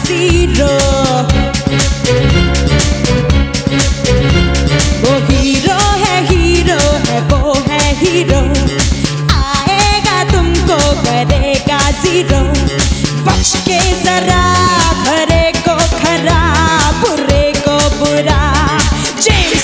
Zero. वो hero है वो है हीरो। आएगा तुमको करेगा जीरो। बच के जरा, खरे को खरा, बुरे को बुरा। जेम्स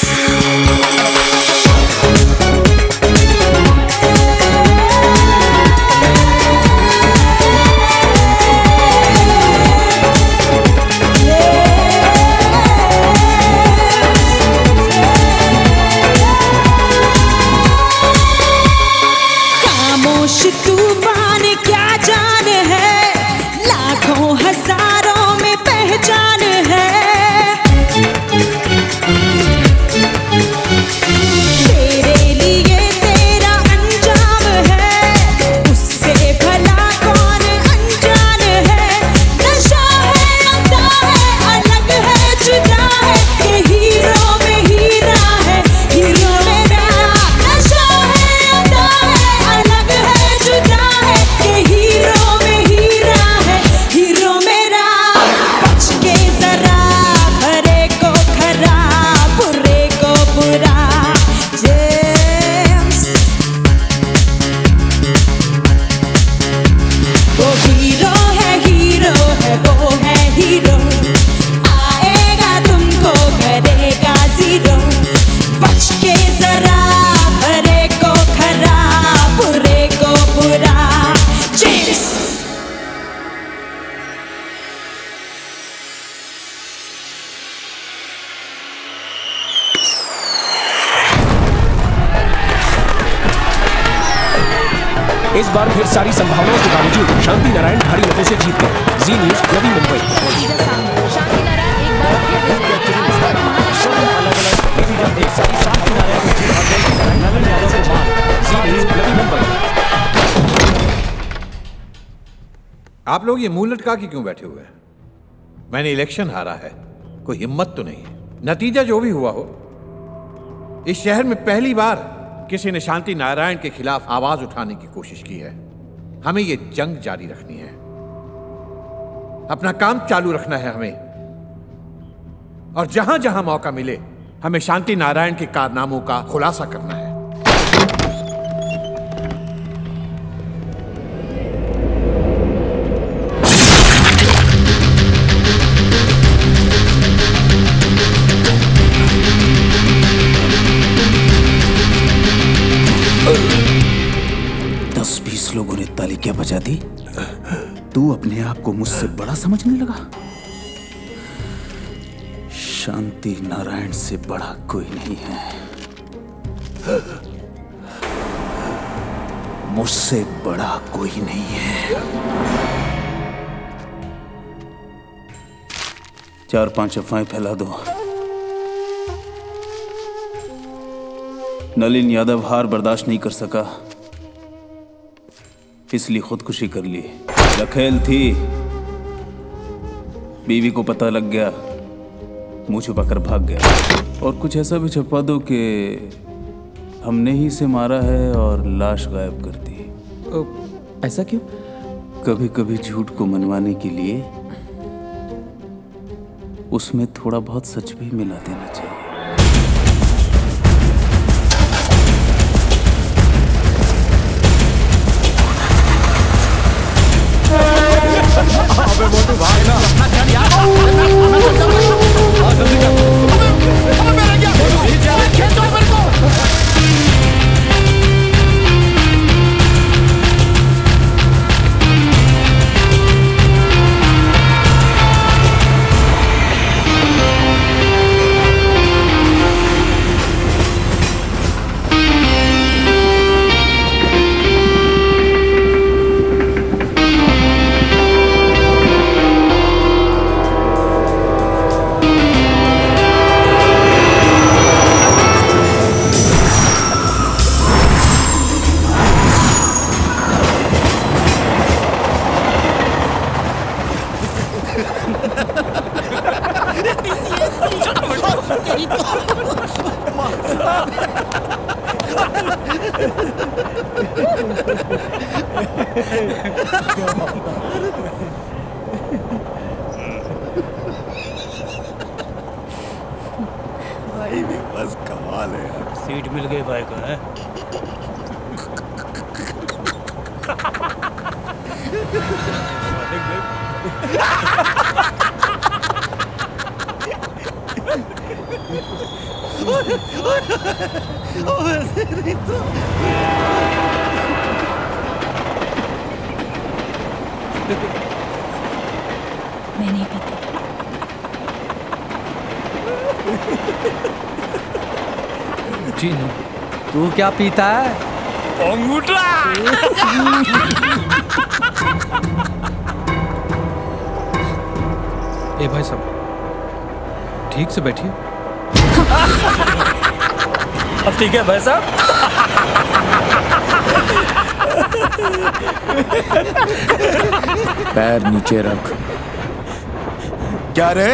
तूफान क्या जान है, लाखों हजारों में पहचान है। तेरे लिए तेरा अंजाम है, उससे भला कौन अनजान है। नशा है, अदा है, अलग है, जुदा है, ये हीरो में हीरा है, हीरो मेरा। नशा है, अदा है, अलग है, जुदा है, ये हीरो में हीरा है, हीरो मेरा। बच के जरा, खरे को खरा, बुरे को बुरा। जेम्स वो हीरो है वो है हीरो। आएगा तुमको करेगा जीरो। बच के जरा, खरे को खरा, बुरे को बुरा। जेम्स इस बार फिर सारी संभावनाओं के बावजूद शांति नारायण भारी मतों से जीत गए। Zee news Navi Mumbai. शांति नारायण एक बार फिर आप लोग ये मुंह लटका के क्यों बैठे हुए हैं? मैंने इलेक्शन हारा है, कोई हिम्मत तो नहीं है। नतीजा जो भी हुआ हो, इस शहर में पहली बार किसी ने शांति नारायण के खिलाफ आवाज उठाने की कोशिश की है। हमें ये जंग जारी रखनी है, अपना काम चालू रखना है हमें, और जहां जहां मौका मिले हमें शांति नारायण के कारनामों का खुलासा करना है। लोगों ने ताली क्या बजा दी? तू अपने आप को मुझसे बड़ा समझने लगा? शांति नारायण से बड़ा कोई नहीं है। मुझसे बड़ा कोई नहीं है। 4-5 अफवाहें फैला दो। नलिन यादव हार बर्दाश्त नहीं कर सका, इसलिए खुदकुशी कर ली। रखेल थी, बीवी को पता लग गया, मुंह छुपाकर भाग गया। और कुछ ऐसा भी छपवा दो कि हमने ही इसे मारा है और लाश गायब कर दी। ऐसा क्यों? कभी कभी झूठ को मनवाने के लिए उसमें थोड़ा बहुत सच भी मिला देना चाहिए। अबे मोटू भाग ना। साले यार। सीट मिल गई भाई को है। मैं नहीं पीती। चीनू तू क्या पीता है? अंगूठा। ए भाई साहब, ठीक से बैठिए। अब ठीक है भाई साहब। पैर नीचे रख। क्या रे?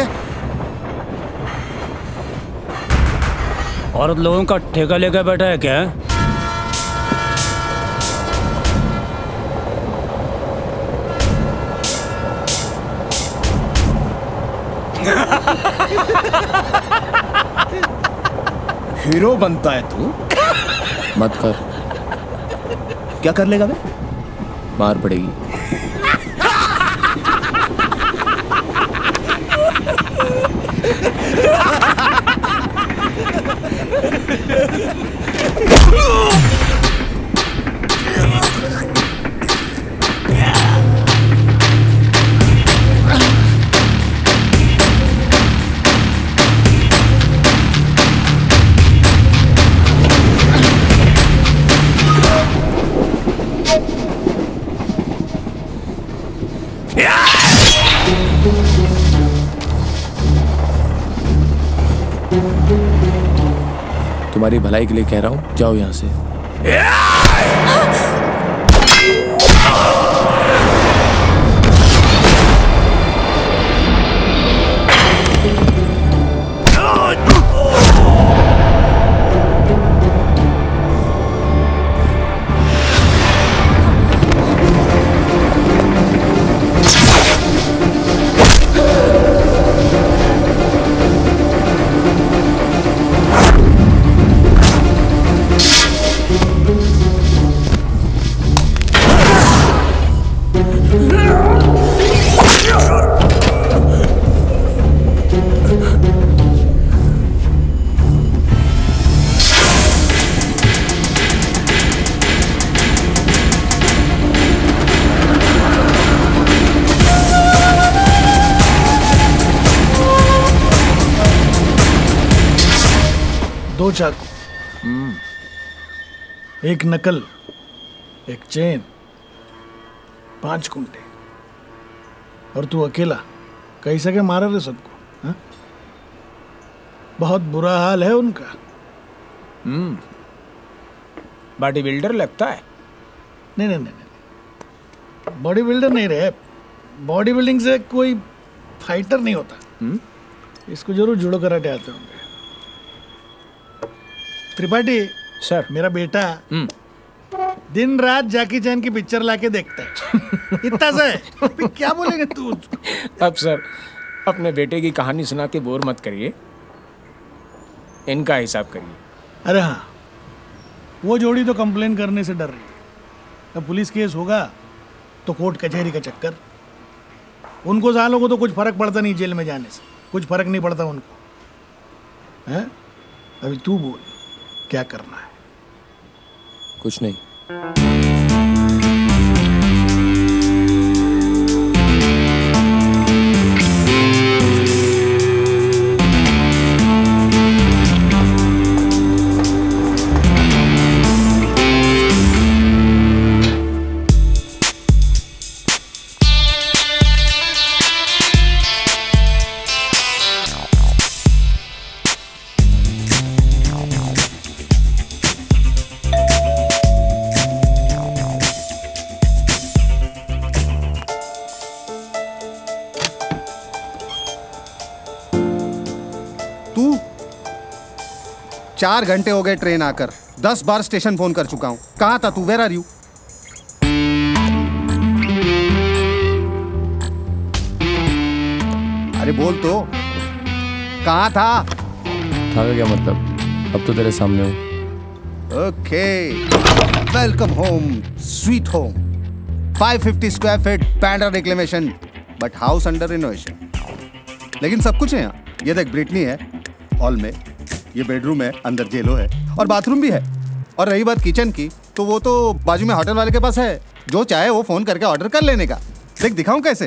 औरत लोगों का ठेका लेकर बैठा है क्या? हीरो बनता है तू? मत कर। क्या कर लेगा बे? मार पड़ेगी। तुम्हारी भलाई के लिए कह रहा हूं, जाओ यहां से। दो चाकू, एक नकल, एक चेन, 5 कुंटे, और तू अकेला कैसे के मारा रे सबको? हा? बहुत बुरा हाल है उनका। बॉडी बिल्डर लगता है। नहीं नहीं नहीं नहीं, बॉडी बिल्डर नहीं रहे। बॉडी बिल्डिंग से कोई फाइटर नहीं होता। इसको जरूर जुड़ो कराटे आते होंगे। त्रिपाठी सर, मेरा बेटा दिन रात जैकी चैन की पिक्चर लाके देखता है। इतना सा है, अभी क्या बोलेंगे तू? अब सर, अपने बेटे की कहानी सुना के बोर मत करिए, इनका हिसाब करिए। अरे हाँ, वो जोड़ी तो कंप्लेन करने से डर रही है। अब पुलिस केस होगा तो कोर्ट कचहरी का चक्कर। उनको सालों को तो कुछ फर्क पड़ता नहीं जेल में जाने से, कुछ फर्क नहीं पड़ता उनको। हैं? अभी तू बोल, क्या करना है? कुछ नहीं। तू 4 घंटे हो गए ट्रेन आकर, 10 बार स्टेशन फोन कर चुका हूं। कहाँ था तू? Where are you? अरे बोल तो, कहाँ था? था क्या मतलब? अब तो तेरे सामने हूँ। Okay, welcome home, sweet home. 550 square feet पैंडर reclamation, but house under renovation. लेकिन सब कुछ है यहाँ। ये देख, ब्रिटनी है हॉल में, ये बेडरूम है, अंदर जेलो है और बाथरूम भी है। और रही बात किचन की, तो वो तो बाजू में होटल वाले के पास है, जो चाहे वो फोन करके ऑर्डर कर लेने का। देख, दिखाऊं कैसे?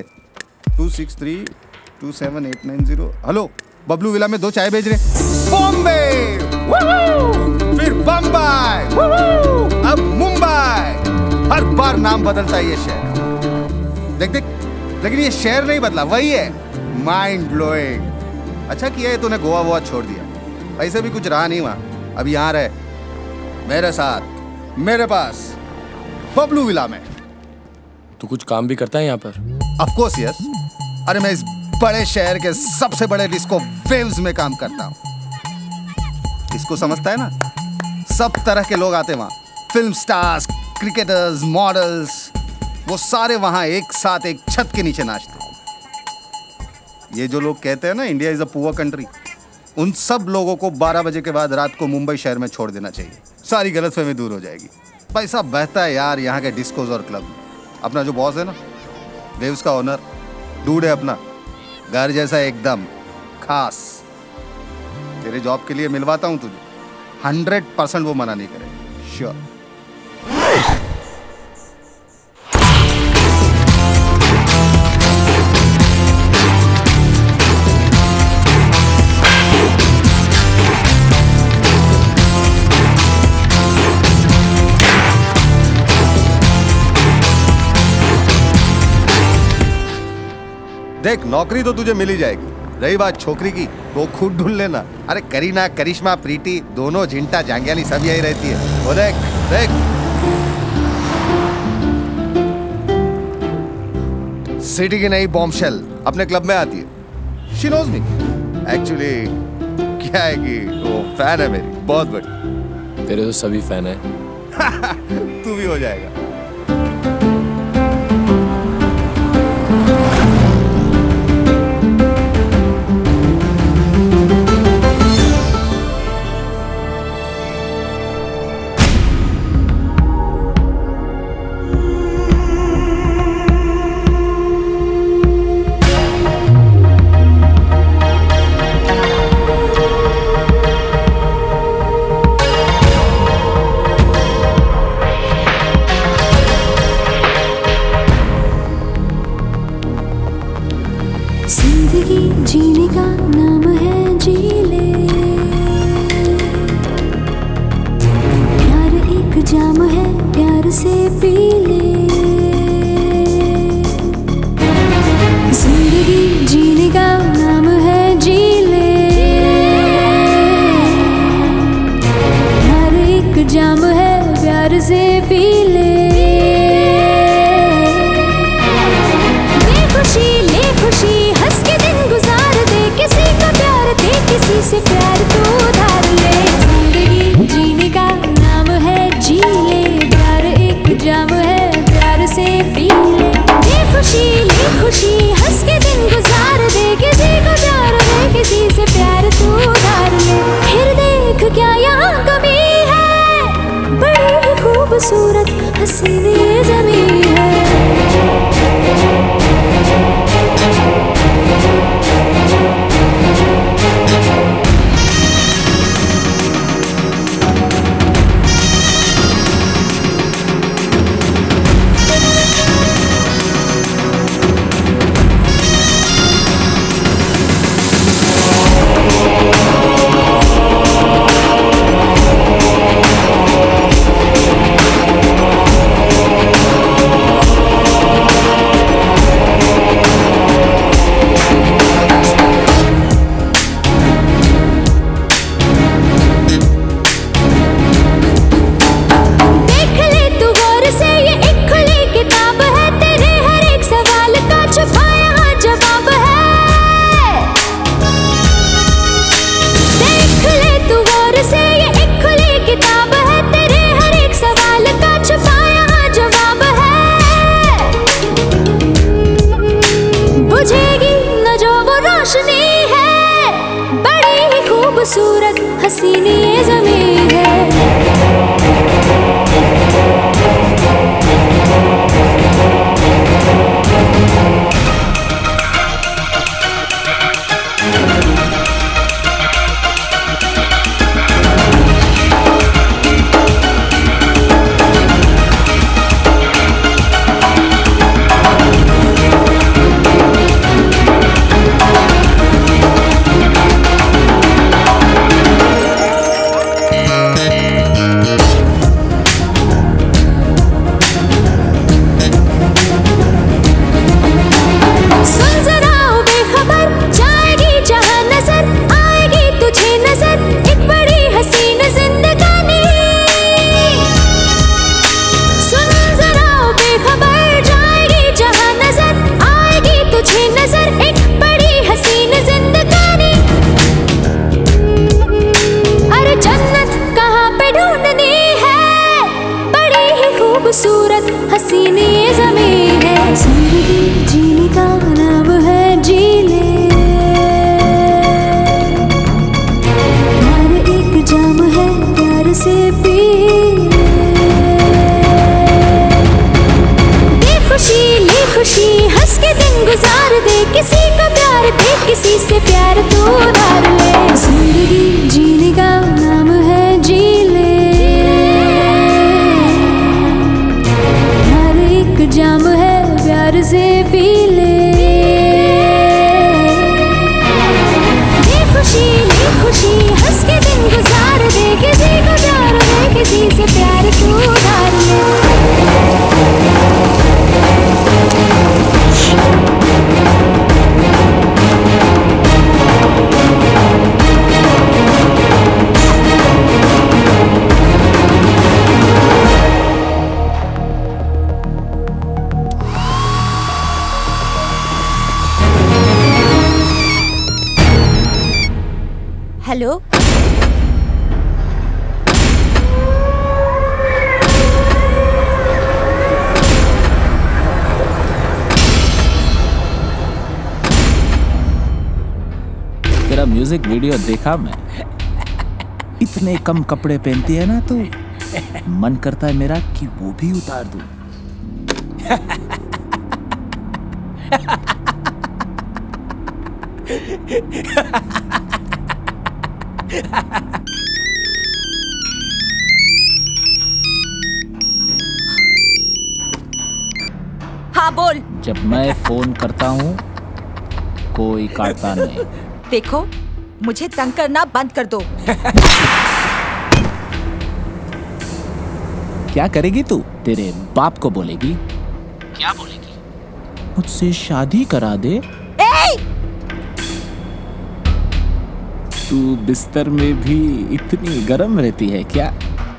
263278990। हेलो, बबलू विला में 2 चाय भेज रहे। बॉम्बे, फिर बम्बई, अब मुंबई। हर बार नाम बदलता है ये शहर। देख देख, लेकिन ये शहर नहीं बदला, वही है। Mind blowing. अच्छा किया है तूने गोवा छोड़ दिया, ऐसे भी कुछ रहा नहीं वहां। अब यहाँ रहे मेरे साथ, मेरे पास, बबलू विला में। तू कुछ काम भी करता है यहाँ पर? Of course yes. अरे मैं इस बड़े शहर के सबसे बड़े डिस्को वेव्स में काम करता हूँ। डिस्को समझता है ना? सब तरह के लोग आते वहाँ, फिल्म स्टार्स, क्रिकेटर्स, मॉडल्स, वो सारे वहाँ एक साथ एक छत के नीचे नाचते। ये जो लोग कहते हैं ना India is a poor country, उन सब लोगों को 12 बजे के बाद रात को मुंबई शहर में छोड़ देना चाहिए। सारी गलतफहमी दूर हो जाएगी। पैसा बहता है यार यहाँ के डिस्कोज और क्लब में। अपना जो बॉस है ना, वेव्स का ओनर, डूड है अपना, घर जैसा एकदम खास। तेरे जॉब के लिए मिलवाता हूँ तुझे, 100% वो मना नहीं करेगा, श्योर। देख, नौकरी तो तुझे मिल ही जाएगी। रही बात छोकरी की, वो खुद ढूंढ लेना। अरे करीना, करिश्मा, प्रीति, दोनों झिंटा जांगियानी सब यही रहती है। वो देख देख, सिटी की नई बॉम्बशेल अपने क्लब में आती है। She knows me. एक्चुअली क्या है कि वो फैन है मेरी, बहुत बड़ी। तेरे तो सभी फैन है। तू भी हो जाएगा। जीने का नाम है जी ले, प्यार एक जाम है, प्यार से पी ले। जिंदगी जीने का नाम है जी ले, प्यार एक जाम है, प्यार से पी ले। ले खुशी हंस के दिन गुजार दे, किसी का प्यार दे, किसी से प्यार तू उधार ले। जिंदगी जीने का नाम है जी ले, प्यार एक जाम है, प्यार से पी ले। ले खुशी हंस के दिन गुजार दे, किसी को प्यार दे, किसी से प्यार तू उधार ले। फिर देख क्या यहाँ कमी है, बड़ी खूबसूरत हसीन ज़मीं है। हसीनी ये ज़मीं है। खूबसूरत हसीनी ये ज़मीं है। जिंदगी जीने का नाम है जी ले, हर एक जाम है प्यार से पी ले खुशी हंस के दिन गुजार दे, किसी को प्यार दे किसी से प्यार तू उधार ले। जिंदगी जीने का नाम है जी ले, जाम है प्यार से पी ले। ये खुशी हंस के दिन गुजार दे, किसी को प्यार दे किसी से प्यार तू उधार ले। हेलो, तेरा म्यूजिक वीडियो देखा मैं। इतने कम कपड़े पहनती है ना तो मन करता है मेरा कि वो भी उतार दूं। हाँ बोल। जब मैं फोन करता हूँ कोई काटता नहीं। देखो, मुझे तंग करना बंद कर दो। क्या करेगी तू? तेरे बाप को बोलेगी? क्या बोलेगी? मुझसे शादी करा दे। तू बिस्तर में भी इतनी गर्म रहती है क्या?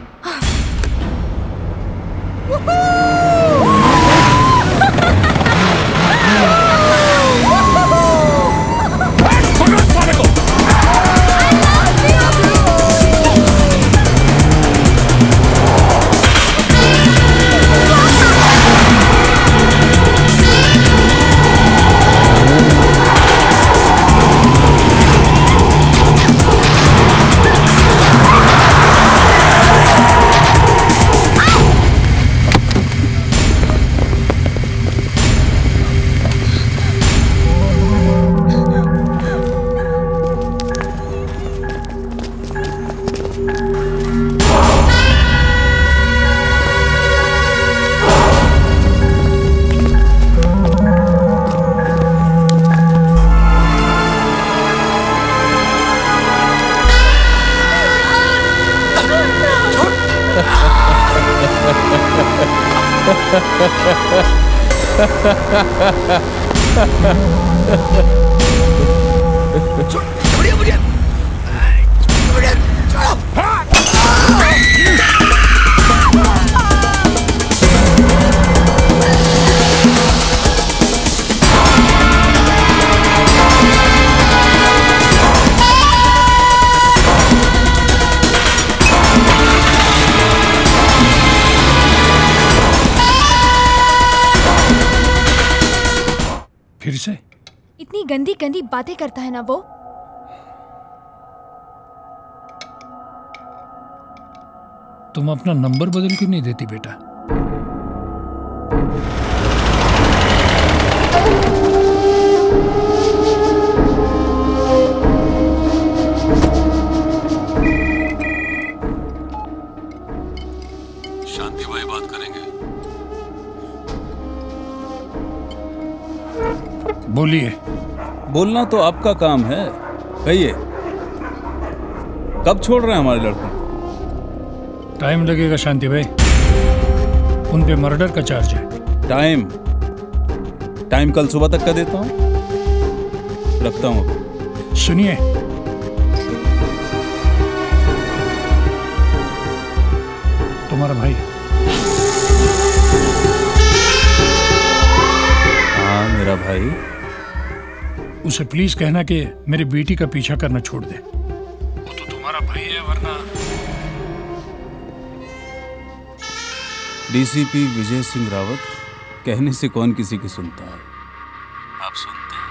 फिर से इतनी गंदी गंदी बातें करता है ना वो। तुम अपना नंबर बदल क्यों नहीं देती बेटा? शांति भाई बात करेंगे। बोलिए। बोलना तो आपका काम है, कहिए कब छोड़ रहे हैं हमारे लड़कों को? टाइम लगेगा शांति भाई, उन पे मर्डर का चार्ज है। टाइम कल सुबह तक का देता हूँ, रखता हूँ। सुनिए, तुम्हारा भाई। हाँ मेरा भाई। उसे प्लीज कहना कि मेरी बेटी का पीछा करना छोड़ दे। वो तो तुम्हारा भाई है, वरना। डीसीपी विजय सिंह रावत कहने से कौन किसी की सुनता है? आप सुनते हैं?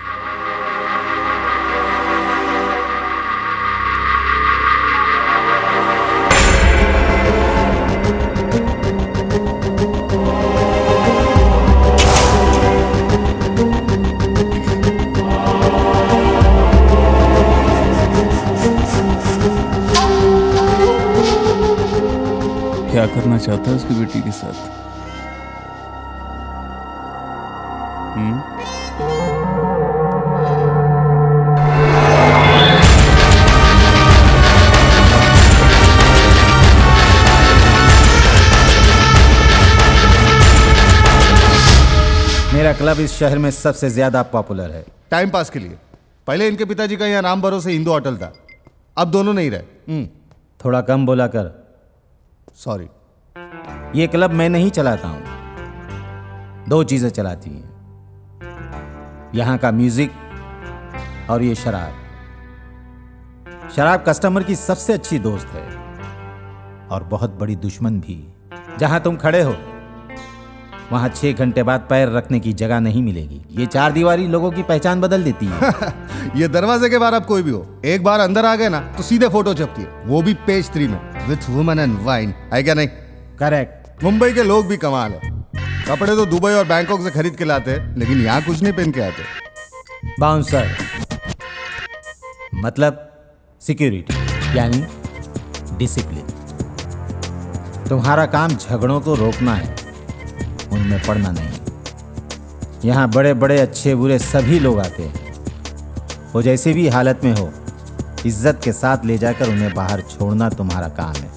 क्या करना चाहता है उसकी बेटी के साथ? मेरा क्लब इस शहर में सबसे ज्यादा पॉपुलर है। टाइम पास के लिए। पहले इनके पिताजी का यहाँ नाम भरोसे हिंदू होटल था, अब दोनों नहीं रहे। थोड़ा कम बोला कर। सॉरी। ये क्लब मैं नहीं चलाता हूं, दो चीजें चलाती हैं, यहां का म्यूजिक और ये शराब। शराब कस्टमर की सबसे अच्छी दोस्त है और बहुत बड़ी दुश्मन भी। जहां तुम खड़े हो वहां 6 घंटे बाद पैर रखने की जगह नहीं मिलेगी। ये 4 दीवारी लोगों की पहचान बदल देती है। ये दरवाजे के बाहर अब कोई भी हो, एक बार अंदर आ गए ना तो सीधे फोटो छपती है, वो भी पेज 3 में, विथ वुमेन एंड वाइन। है क्या नहीं? करेक्ट। मुंबई के लोग भी कमाल है। कपड़े तो दुबई और बैंकॉक से खरीद के लाते हैं, लेकिन यहाँ कुछ नहीं पहन के आते। बाउंसर मतलब सिक्योरिटी, यानी डिसिप्लिन। तुम्हारा काम झगड़ों को रोकना है, उनमें पड़ना नहीं। यहाँ बड़े बड़े अच्छे बुरे सभी लोग आते हैं। वो जैसे भी हालत में हो, इज्जत के साथ ले जाकर उन्हें बाहर छोड़ना तुम्हारा काम है।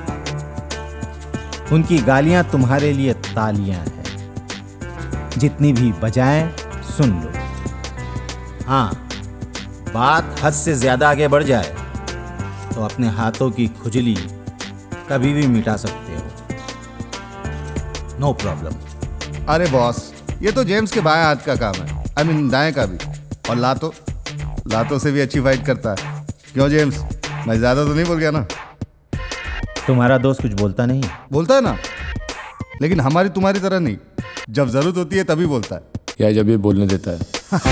उनकी गालियां तुम्हारे लिए तालियां हैं, जितनी भी बजाएं सुन लो। हाँ, बात हद से ज्यादा आगे बढ़ जाए तो अपने हाथों की खुजली कभी भी मिटा सकते हो, नो प्रॉब्लम। अरे बॉस, ये तो जेम्स के बाएं हाथ का काम है, आई मीन दाएं का भी। और लातों से भी अच्छी फाइट करता है। क्यों जेम्स, मैं ज्यादा तो नहीं बोल गया ना? तुम्हारा दोस्त कुछ बोलता नहीं? बोलता है ना, लेकिन हमारी तुम्हारी तरह नहीं। जब जरूरत होती है तभी बोलता है, या जब ये बोलने देता है।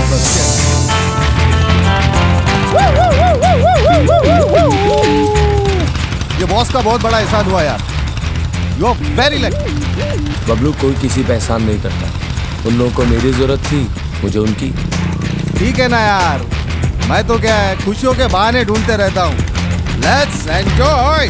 ये बॉस का बहुत बड़ा एहसान हुआ यार। You are very lucky. Bablu कोई किसी पे एहसान नहीं करता। उन लोगों को मेरी जरूरत थी, मुझे उनकी। ठीक है ना यार, मैं तो क्या है, खुशियों के बहाने ढूंढते रहता हूँ। Let's enjoy.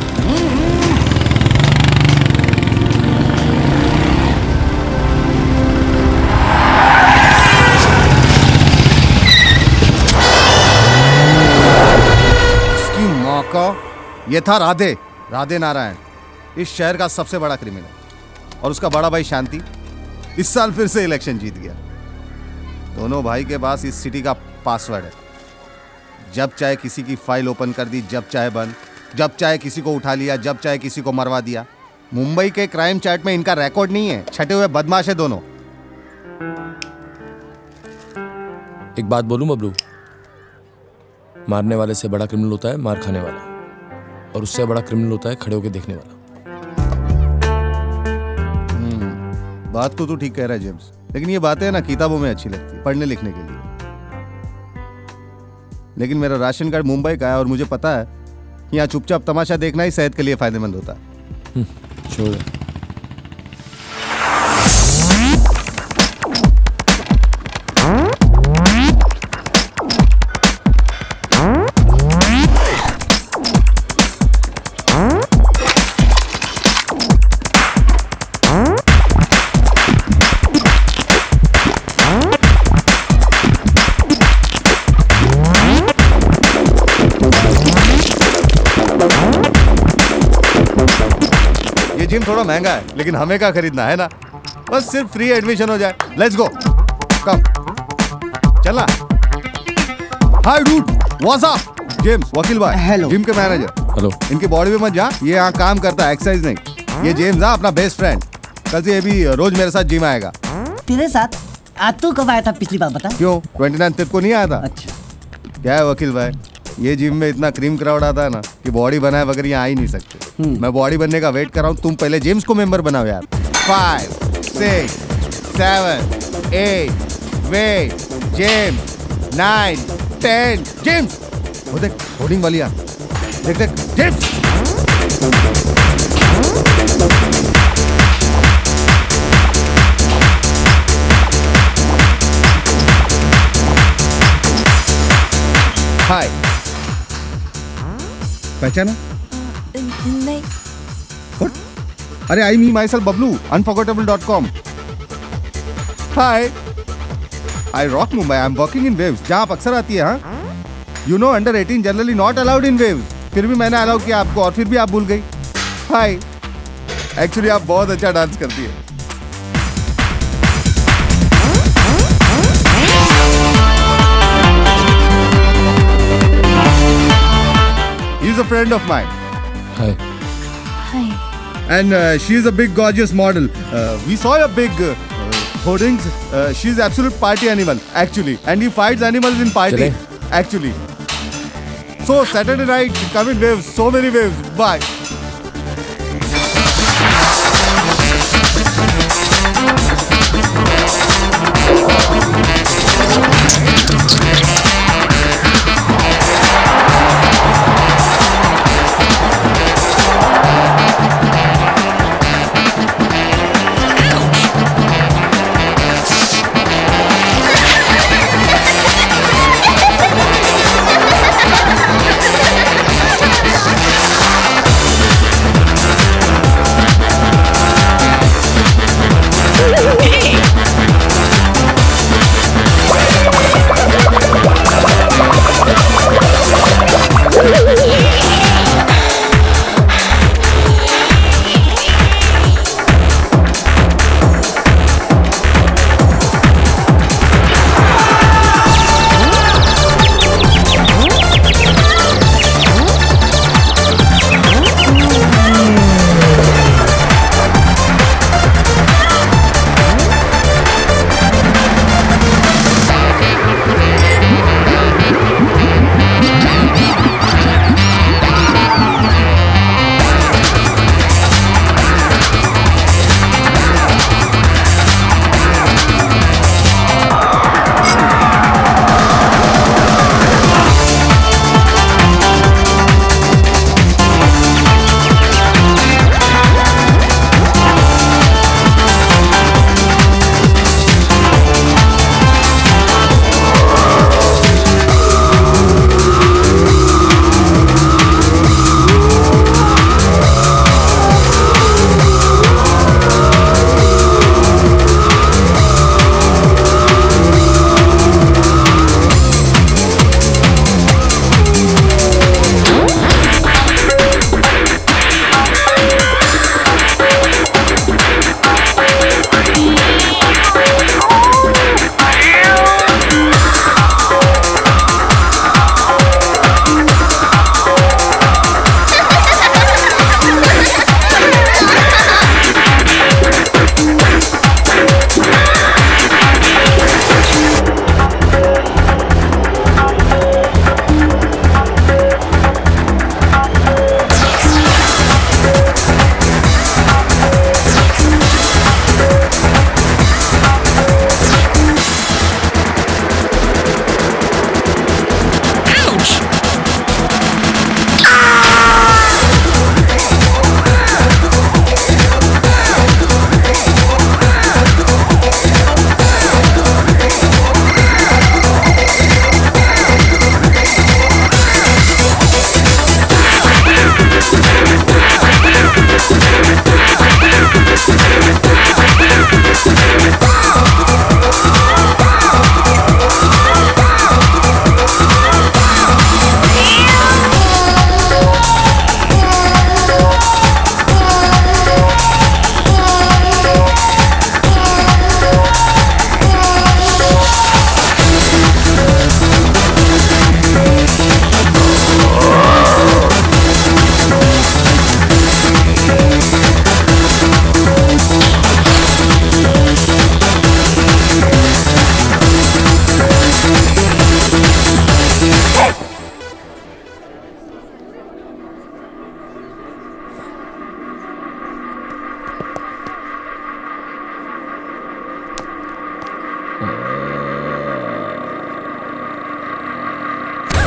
इसकी माँ का, ये था राधे नारायण, इस शहर का सबसे बड़ा क्रिमिनल। और उसका बड़ा भाई शांति इस साल फिर से इलेक्शन जीत गया। दोनों भाई के पास इस सिटी का पासवर्ड है। जब चाहे किसी की फाइल ओपन कर दी, जब चाहे बंद, जब चाहे किसी को उठा लिया, जब चाहे किसी को मरवा दिया। मुंबई के क्राइम चार्ट में इनका रिकॉर्ड नहीं है। छटे हुए बदमाश है दोनों। एक बात बोलूं बबलू, मारने वाले से बड़ा क्रिमिनल होता है मार खाने वाला, और उससे बड़ा क्रिमिनल होता है खड़े होकर देखने वाला। बात तो तू ठीक कह रहा है जेम्स, लेकिन ये बातें ना किताबों में अच्छी लगती है, पढ़ने लिखने के लिए। लेकिन मेरा राशन कार्ड मुंबई का है और मुझे पता है यहाँ चुपचाप तमाशा देखना ही सेहत के लिए फायदेमंद होता है। छोड़। जिम थोड़ा महंगा है लेकिन हमें क्या खरीदना है ना, बस सिर्फ फ्री एडमिशन हो जाए। लेट्स गो, कम चलना। Hi dude, what's up? James, वकील भाई। हेलो। जिम के मैनेजर। हेलो। इनकी बॉडी पे मत जा, ये यहाँ काम करता है, एक्सरसाइज नहीं। ये जेम्स है अपना बेस्ट फ्रेंड, कल से ये भी रोज मेरे साथ जिम आएगा। तेरे साथ? आज तू कब आया था पिछली बार बता? क्यों 29 तेरे को नहीं आया था? अच्छा। क्या है वकील भाई, ये जिम में इतना क्रीम क्राउड आता है ना कि बॉडी बनाए बगैर यहाँ आ ही नहीं सकते। मैं बॉडी बनने का वेट कर रहा हूँ, तुम पहले जेम्स को मेंबर बनाओ यार। 5, 6, 7, 8 वेट, जेम्स 9, 10 जेम्स। वो देख होर्डिंग वाली यार, देख देख जेम्स। हाय, पहचाना? नहीं। What? अरे I me myself Bablu, unforgettable.com। Hi, I rock Mumbai, I am working in Waves, जहाँ आप अक्सर आती है। हाँ, you know under 18 generally not allowed in Waves, फिर भी मैंने अलाउ किया आपको और फिर भी आप भूल गई। हाय, एक्चुअली आप बहुत अच्छा डांस करती है। He is a friend of mine. Hi. Hi. And she is a big gorgeous model. We saw your big hoardings. She is absolute party animal actually, and he fights animals in party actually. So Saturday night, come in waves, so many waves. Bye.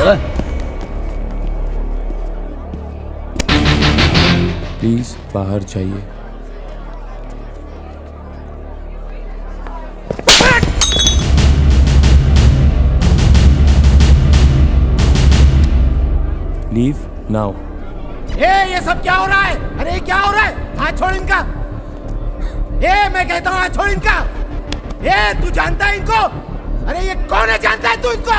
Please बाहर जाइए। Leave now. ये सब क्या हो रहा है? अरे क्या हो रहा है? हाथ छोड़ इनका। मैं कहता हूँ हाथ छोड़ इनका। तू जानता है इनको? अरे ये कौन है? जानता है तू इनको?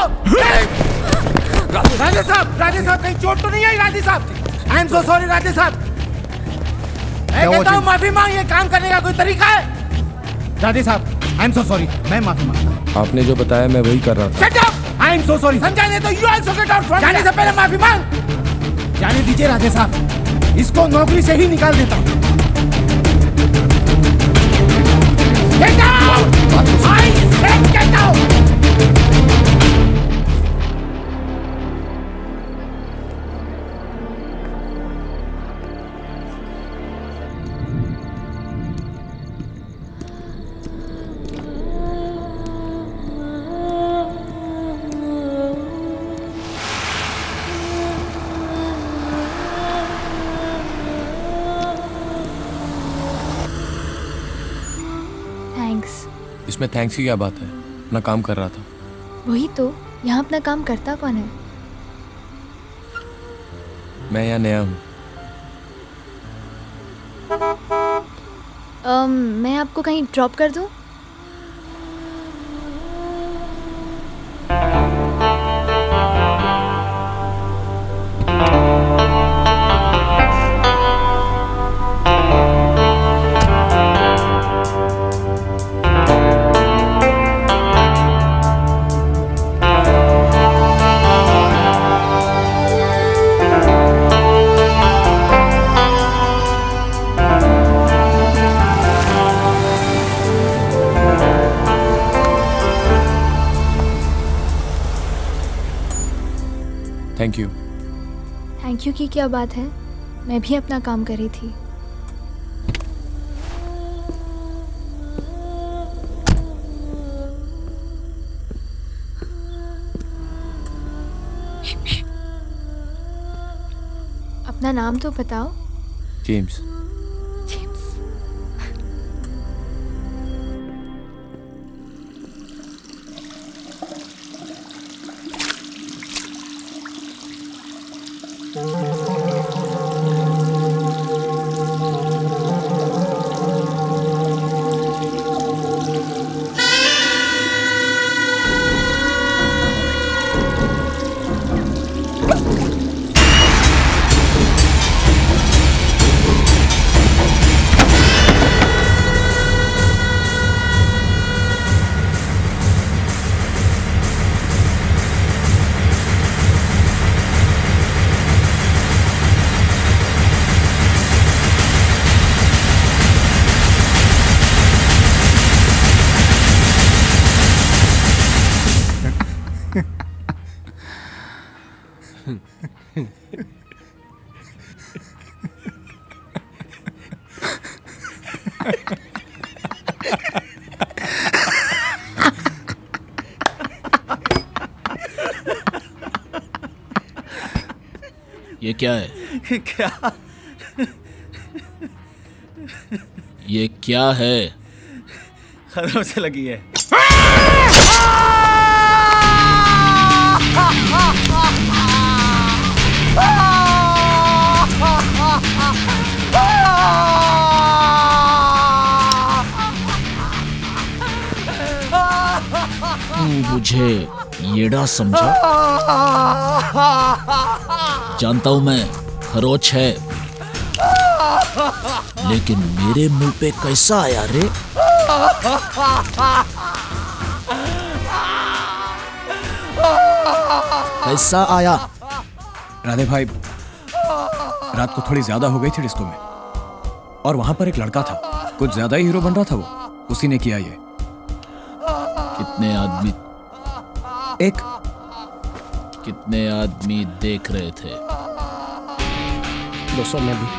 राधे साहब कहीं चोट तो नहीं आई? Radhe sahab I am so sorry. Radhe sahab मैं कहता हूँ माफी मांग। ये काम करने का कोई तरीका है? Radhe sahab I am so sorry, मैं माफी मांगता हूँ। आपने जो बताया मैं वही कर रहा था। Shut up! I am so sorry. समझा नहीं तो you also get out from. जाने से पहले माफी मांग। जाने दीजिए राधे साहब, इसको नौकरी से ही निकाल देता हूँ। Get out! I said get out! इसमें थैंक्स की क्या बात है? अपना काम कर रहा था। वही तो, यहाँ अपना काम करता कौन है? मैं यहाँ नया हूँ। मैं आपको कहीं ड्रॉप कर दूँ? Thank you. थैंक यू की क्या बात है? मैं भी अपना काम कर रही थी। अपना नाम तो बताओ। जेम्स। ये क्या है? क्या? ये क्या है? खरों से लगी है। मुझे येड़ा समझा? जानता हूं मैं खरोच है, लेकिन मेरे मुंह पे कैसा आया रे? कैसा आया? राधे भाई, रात को थोड़ी ज्यादा हो गई थी डिस्को में, और वहां पर एक लड़का था, कुछ ज्यादा ही हीरो बन रहा था वो, उसी ने किया ये। कितने आदमी? एक। कितने आदमी देख रहे थे? 200 में भी।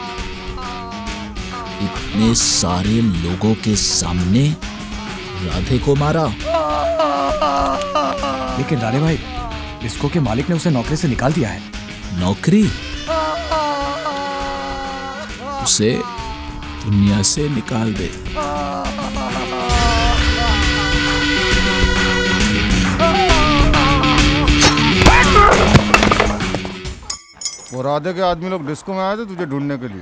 इतने सारे लोगों के सामने राधे को मारा? लेकिन राधे भाई, डिस्को के मालिक ने उसे नौकरी से निकाल दिया है। नौकरी? उसे दुनिया से निकाल दे। वो राधे के आदमी लोग डिस्को में आए थे तुझे ढूंढने के लिए,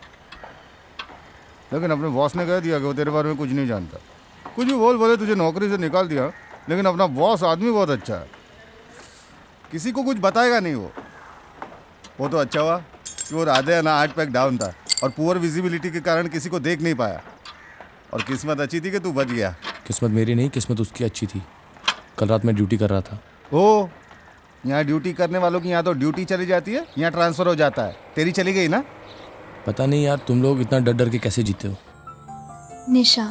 लेकिन अपने बॉस ने कह दिया कि वो तेरे बारे में कुछ नहीं जानता। कुछ भी बोले तुझे नौकरी से निकाल दिया, लेकिन अपना बॉस आदमी बहुत अच्छा है, किसी को कुछ बताएगा नहीं। वो तो अच्छा हुआ कि वो राधे है ना 8 पैक डाउन था और पुअर विजिबिलिटी के कारण किसी को देख नहीं पाया, और किस्मत अच्छी थी कि तू बच गया। किस्मत मेरी नहीं, किस्मत उसकी अच्छी थी। कल रात में ड्यूटी कर रहा था। ओ, यहाँ ड्यूटी करने वालों की यहाँ तो ड्यूटी चली जाती है, यहाँ ट्रांसफर हो जाता है। तेरी चली गई ना? पता नहीं यार, तुम लोग इतना डर डर के कैसे जीते हो। निशा,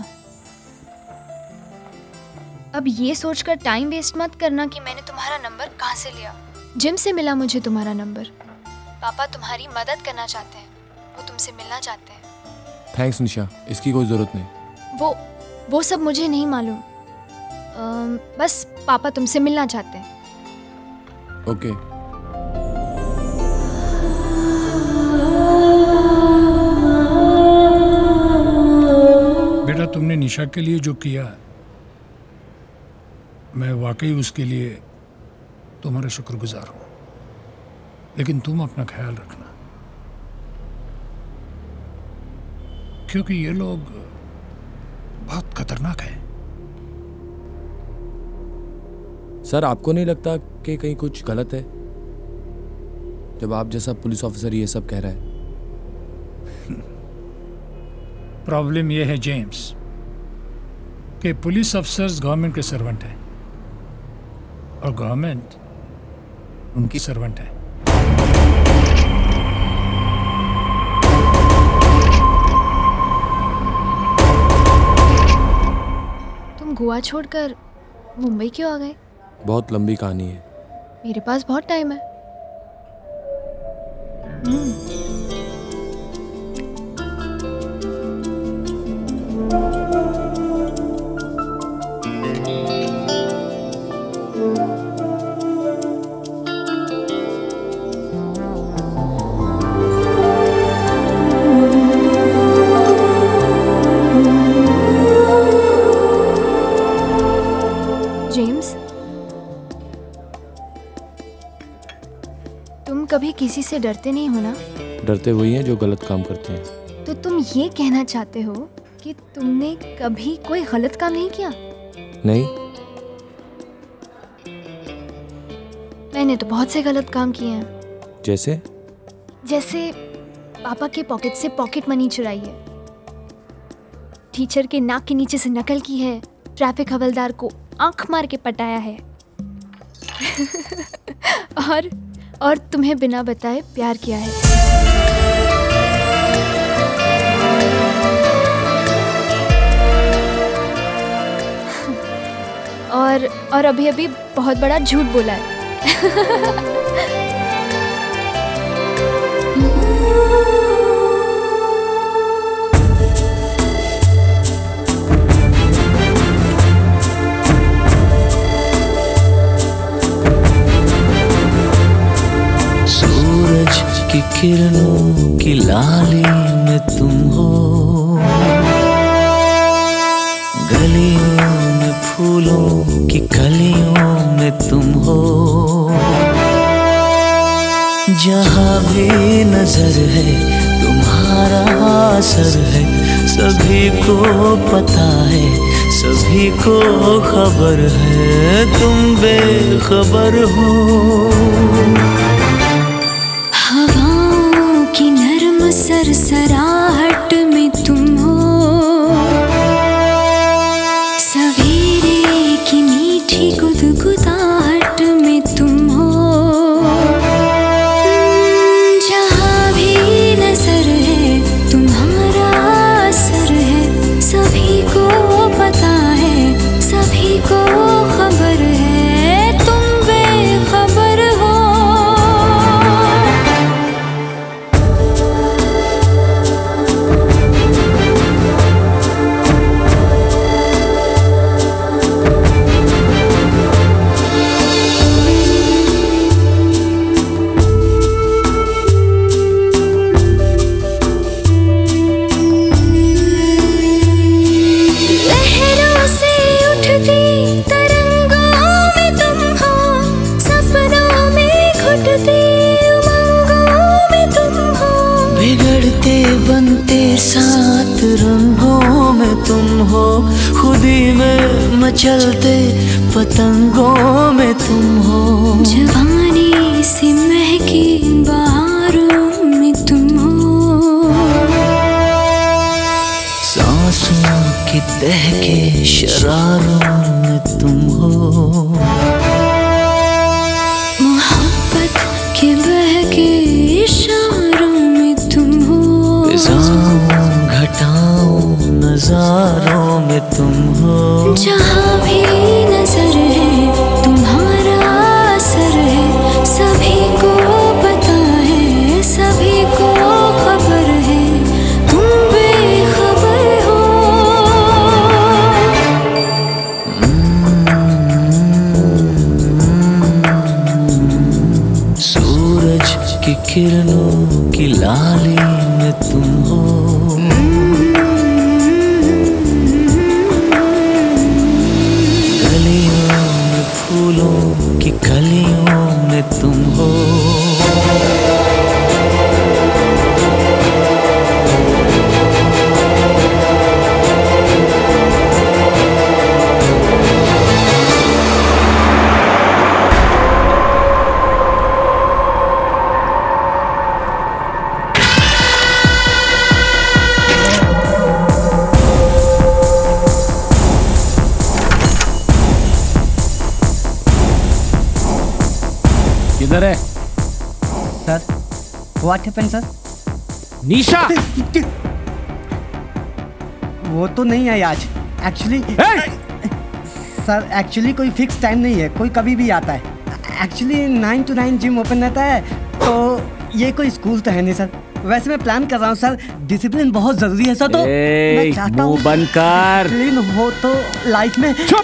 अब ये सोचकर टाइम वेस्ट मत करना कि मैंने तुम्हारा नंबर कहाँ से लिया। जिम से मिला मुझे तुम्हारा नंबर। पापा तुम्हारी मदद करना चाहते हैं, वो तुमसे मिलना चाहते हैं। थैंक्स निशा, इसकी कोई ज़रूरत नहीं। वो सब मुझे नहीं मालूम, बस पापा तुमसे मिलना चाहते हैं। ओके। बेटा, तुमने निशा के लिए जो किया, मैं वाकई उसके लिए तुम्हारा शुक्रगुजार हूं, लेकिन तुम अपना ख्याल रखना, क्योंकि ये लोग बहुत खतरनाक हैं। सर, आपको नहीं लगता कि कहीं कुछ गलत है जब आप जैसा पुलिस ऑफिसर ये सब कह रहा है? प्रॉब्लम यह है जेम्स कि पुलिस अफसर्स गवर्नमेंट के सर्वेंट हैं और गवर्नमेंट उनकी सर्वेंट है। तुम गोवा छोड़कर मुंबई क्यों आ गए? बहुत लंबी कहानी है। मेरे पास बहुत टाइम है। जेम्स, तुम कभी किसी से डरते नहीं हो ना? डरते वही हैं जो गलत काम करते हैं। तो तुम ये कहना चाहते हो कि तुमने कभी कोई गलत काम नहीं किया? नहीं। मैंने तो बहुत से गलत काम किए हैं। जैसे पापा के पॉकेट से पॉकेट मनी चुराई है, टीचर के नाक के नीचे से नकल की है, ट्रैफिक हवलदार को आंख मार के पटाया है और तुम्हें बिना बताए प्यार किया है। और अभी अभी बहुत बड़ा झूठ बोला है। की किरणों की लाली में तुम हो, गलियों में फूलों की कलियों में तुम हो, जहाँ भी नजर है तुम्हारा असर है, सभी को पता है, सभी को खबर है, तुम बेखबर हो। हवाओं की नर्म सरसराहट में तुम हो, सवेरे की मीठी गुदगुदाहट में तुम हो, जहाँ भी नजर है तुम्हारा असर है, सभी को पता है, सभी को खबर है, तुम बेखबर हो। बनते सात रंगों में तुम हो, खुदी में मचलते पतंगों में तुम हो। जवानी से महकी बहारों में तुम हो, सांसों के दहके शरारों में तुम हो। मोहब्बत के बहके इशारों में तुम हो। फिजाओं घटाओं नजारों में तुम हो। जहाँ भी नजर है तुम्हारा असर है, सभी को पता है, सभी को खबर है, तुम बेखबर हो। सूरज की किरणों की लाली में तुम हो। गलियों में फूलों की कलियों में तुम हो। किधर है sir? What happened sir? Nisha वो तो नहीं है आज एक्चुअली। सर एक्चुअली कोई फिक्स टाइम नहीं है, कोई कभी भी आता है। एक्चुअली 9 to 9 जिम ओपन रहता है, तो ये कोई स्कूल तो है नहीं सर। वैसे मैं प्लान कर रहा हूँ सर, डिसिप्लिन बहुत जरूरी है सर। तो मैं चाहता हूँ बंद कर। डिसिप्लिन हो तो लाइफ में। चुप।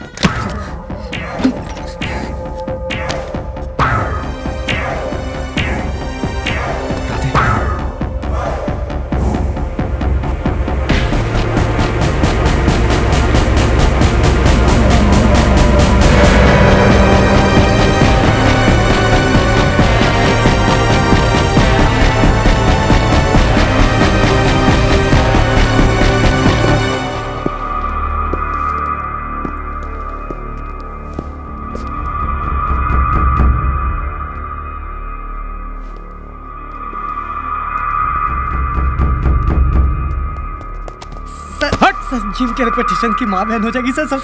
जिम के रेपुटेशन की माँ बहन हो जाएगी सर।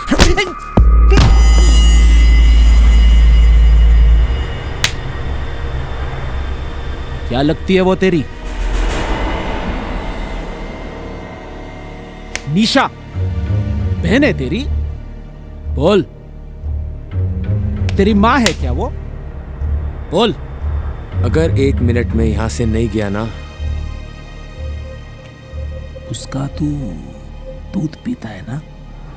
क्या लगती है वो तेरी? निशा बहन है तेरी? बोल, तेरी माँ है क्या वो? बोल। अगर 1 मिनट में यहां से नहीं गया ना, उसका तू दूध पीता है ना?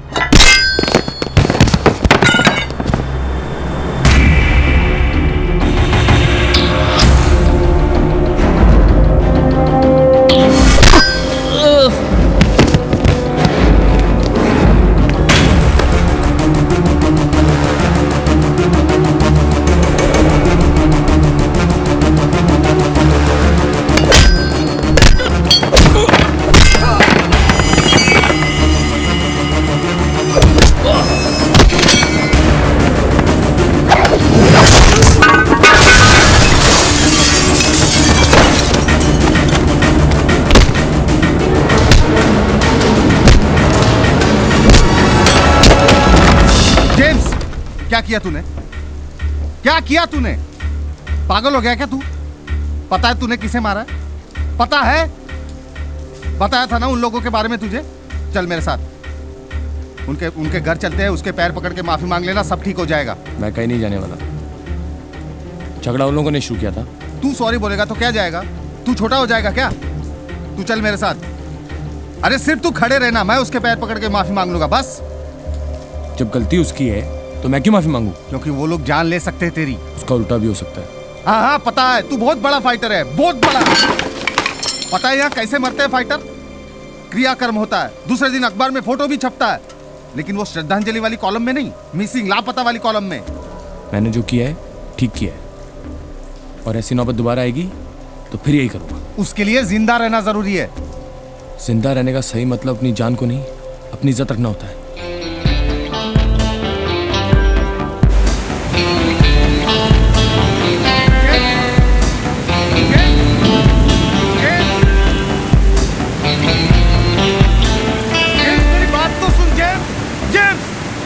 क्या किया तूने? क्या किया तूने? पागल हो गया क्या तू? पता है तूने किसे मारा है? पता है? बताया था ना उन लोगों के बारे में तुझे। चल मेरे साथ, उनके घर चलते हैं, उसके पैर पकड़ के माफी मांग लेना, सब ठीक हो जाएगा। मैं कहीं नहीं जाने वाला। झगड़ा उन लोगों ने शुरू किया था। तू सॉरी बोलेगा तो क्या जाएगा? तू छोटा हो जाएगा क्या? तू चल मेरे साथ। अरे सिर्फ तू खड़े रहना, मैं उसके पैर पकड़ के माफी मांग लूंगा बस। जब गलती उसकी है तो मैं क्यों माफी मांगू? क्योंकि वो लोग जान ले सकते हैं तेरी। उसका उल्टा भी हो सकता है। हाँ हाँ पता है, तू बहुत बड़ा फाइटर है, बहुत बड़ा। पता है यहाँ कैसे मरते हैं फाइटर? क्रियाकर्म होता है, दूसरे दिन अखबार में फोटो भी छपता है, लेकिन वो श्रद्धांजलि वाली कॉलम में नहीं, मिसिंग लापता वाली कॉलम में। मैंने जो किया है ठीक किया है, और ऐसी नौबत दोबारा आएगी तो फिर यही करूंगा। उसके लिए जिंदा रहना जरूरी है। जिंदा रहने का सही मतलब अपनी जान को नहीं, अपनी इज्जत रखना होता है। मेरी बात तो सुन जेम्स। जेम्स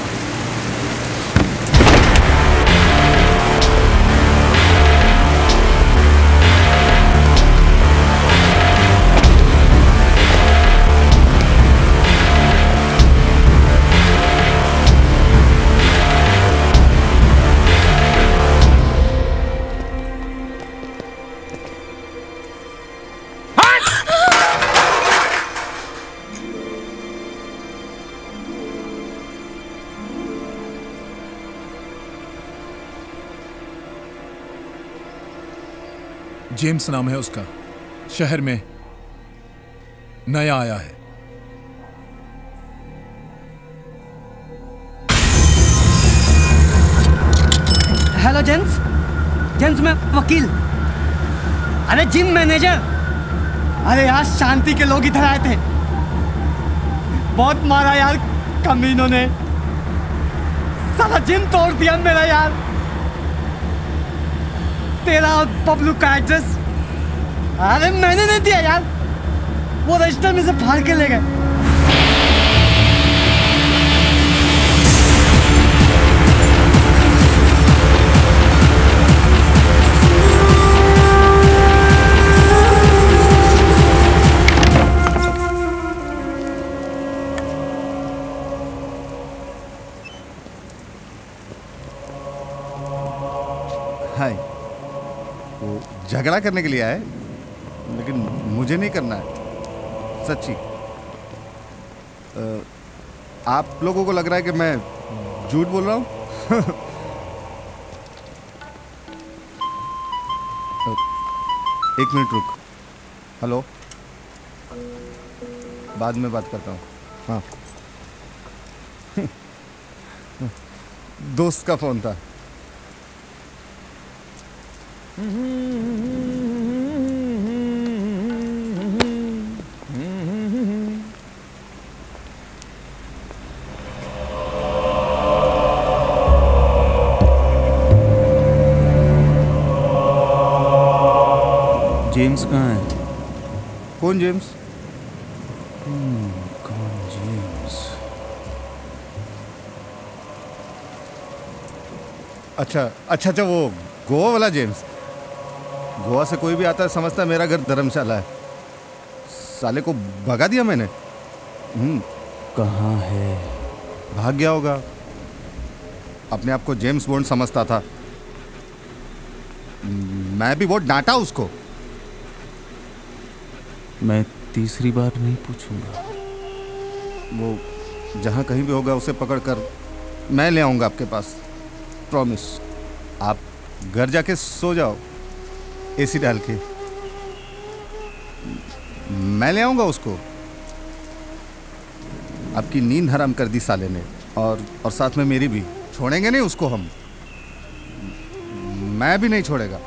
जेम्स नाम है उसका, शहर में नया आया है। Hello James. जेम्स मैं वकील। अरे जिम मैनेजर। अरे यार शांति के लोग इधर आए थे, बहुत मारा यार कमीनों ने। साला जिम तोड़ दिया मेरा यार। तेरा और बबलू का एड्रेस अरे मैंने नहीं दिया यार, वो रजिस्टर में से फाड़ के ले गए। हाय, वो झगड़ा करने के लिए आए, लेकिन मुझे नहीं करना है सच्ची। आप लोगों को लग रहा है कि मैं झूठ बोल रहा हूँ? एक मिनट रुक। हेलो, बाद में बात करता हूँ। हाँ दोस्त का फोन था। जेम्स कहाँ है? कौन जेम्स? कौन जेम्स? अच्छा वो गोवा वाला जेम्स। गोवा से कोई भी आता है समझता है मेरा घर धर्मशाला है। साले को भगा दिया मैंने। कहाँ है? भाग गया होगा। अपने आप को जेम्स बॉन्ड समझता था। मैं भी बहुत डांटा उसको। मैं तीसरी बार नहीं पूछूंगा। वो जहाँ कहीं भी होगा उसे पकड़ कर मैं ले आऊँगा आपके पास, प्रॉमिस। आप घर जाके सो जाओ एसी डाल के, मैं ले आऊँगा उसको। आपकी नींद हराम कर दी साले ने, और साथ में मेरी भी। छोड़ेंगे नहीं उसको हम, मैं भी नहीं छोड़ेगा।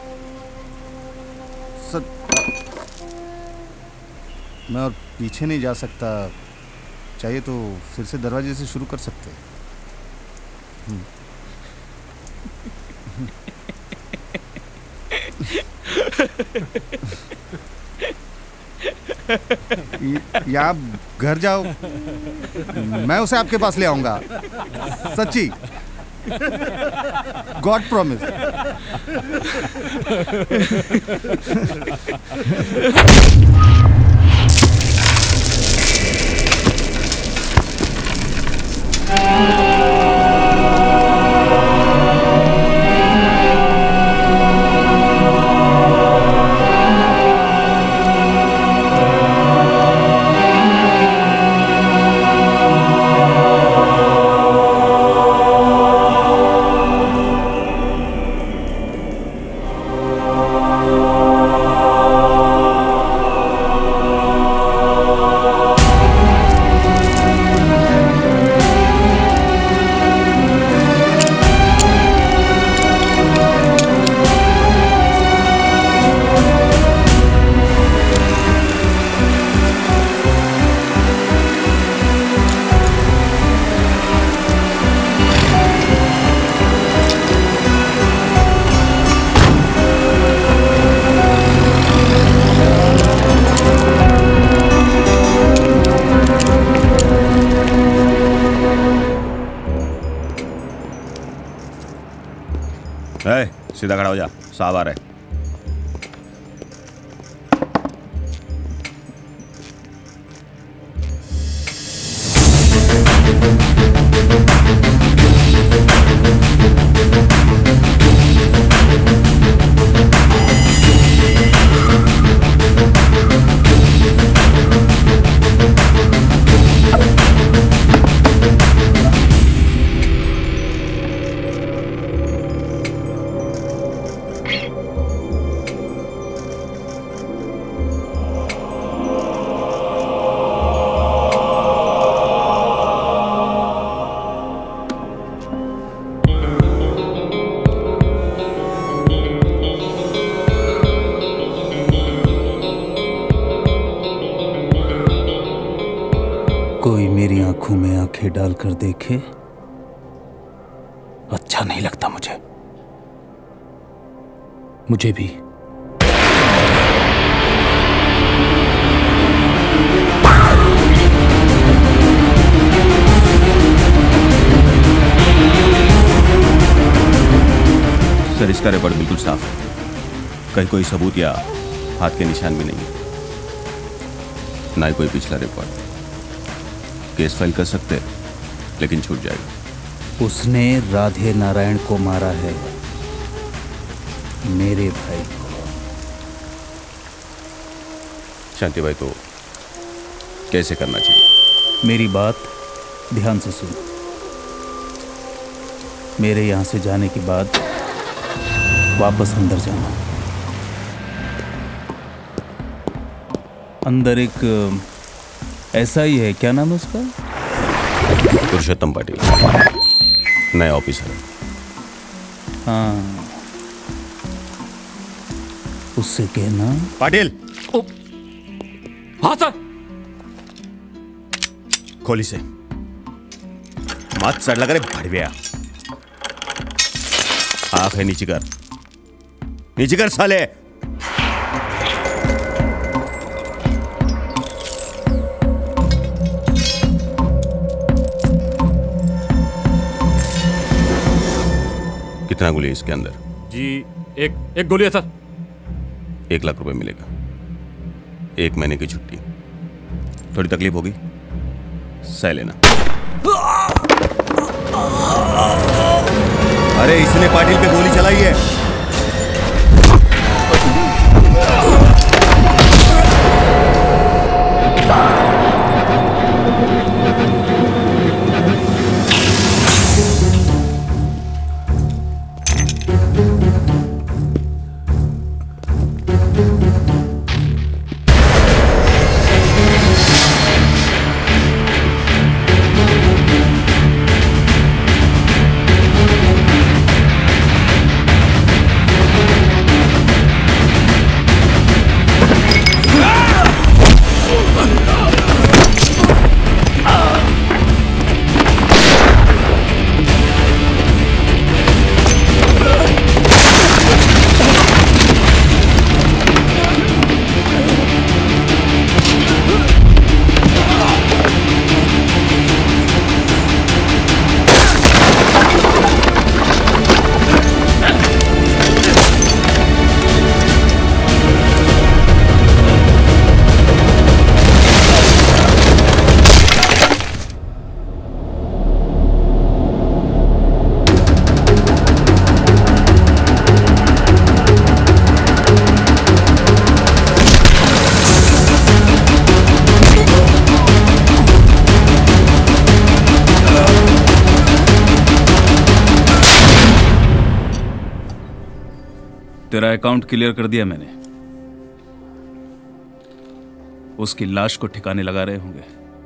मैं और पीछे नहीं जा सकता। चाहिए तो फिर से दरवाजे से शुरू कर सकते हैं। या आप घर जाओ, मैं उसे आपके पास ले आऊंगा सच्ची। God promise. सीधा खड़ा हो जा, साहब आ रहे। कोई मेरी आंखों में आंखें डालकर देखे, अच्छा नहीं लगता मुझे भी। सर, इसका रिकॉर्ड बिल्कुल साफ है, कहीं कोई सबूत या हाथ के निशान भी नहीं है, ना ही कोई पिछला रिकॉर्ड। केस फाइल कर सकते हैं, लेकिन छूट जाएगा। उसने राधे नारायण को मारा है, मेरे भाई को। शांति भाई, तो कैसे करना चाहिए? मेरी बात ध्यान से सुन। मेरे यहां से जाने के बाद वापस अंदर जाना। अंदर एक ऐसा ही है, क्या नाम है उसका? पुरुषोत्तम पाटिल, नया ऑफिसर है। हाँ, उससे कहना। पाटिल। हाँ सर। खोली से मत सर लग रहे भड़विया। आंख है नीचे कर साले। कितना गोली है इसके अंदर? जी एक गोली है सर। 1 लाख रुपए मिलेगा, 1 महीने की छुट्टी। थोड़ी तकलीफ होगी, सह लेना। अरे इसने पाटिल पे गोली चलाई है। तेरा अकाउंट क्लियर कर दिया मैंने। उसकी लाश को ठिकाने लगा रहे होंगे।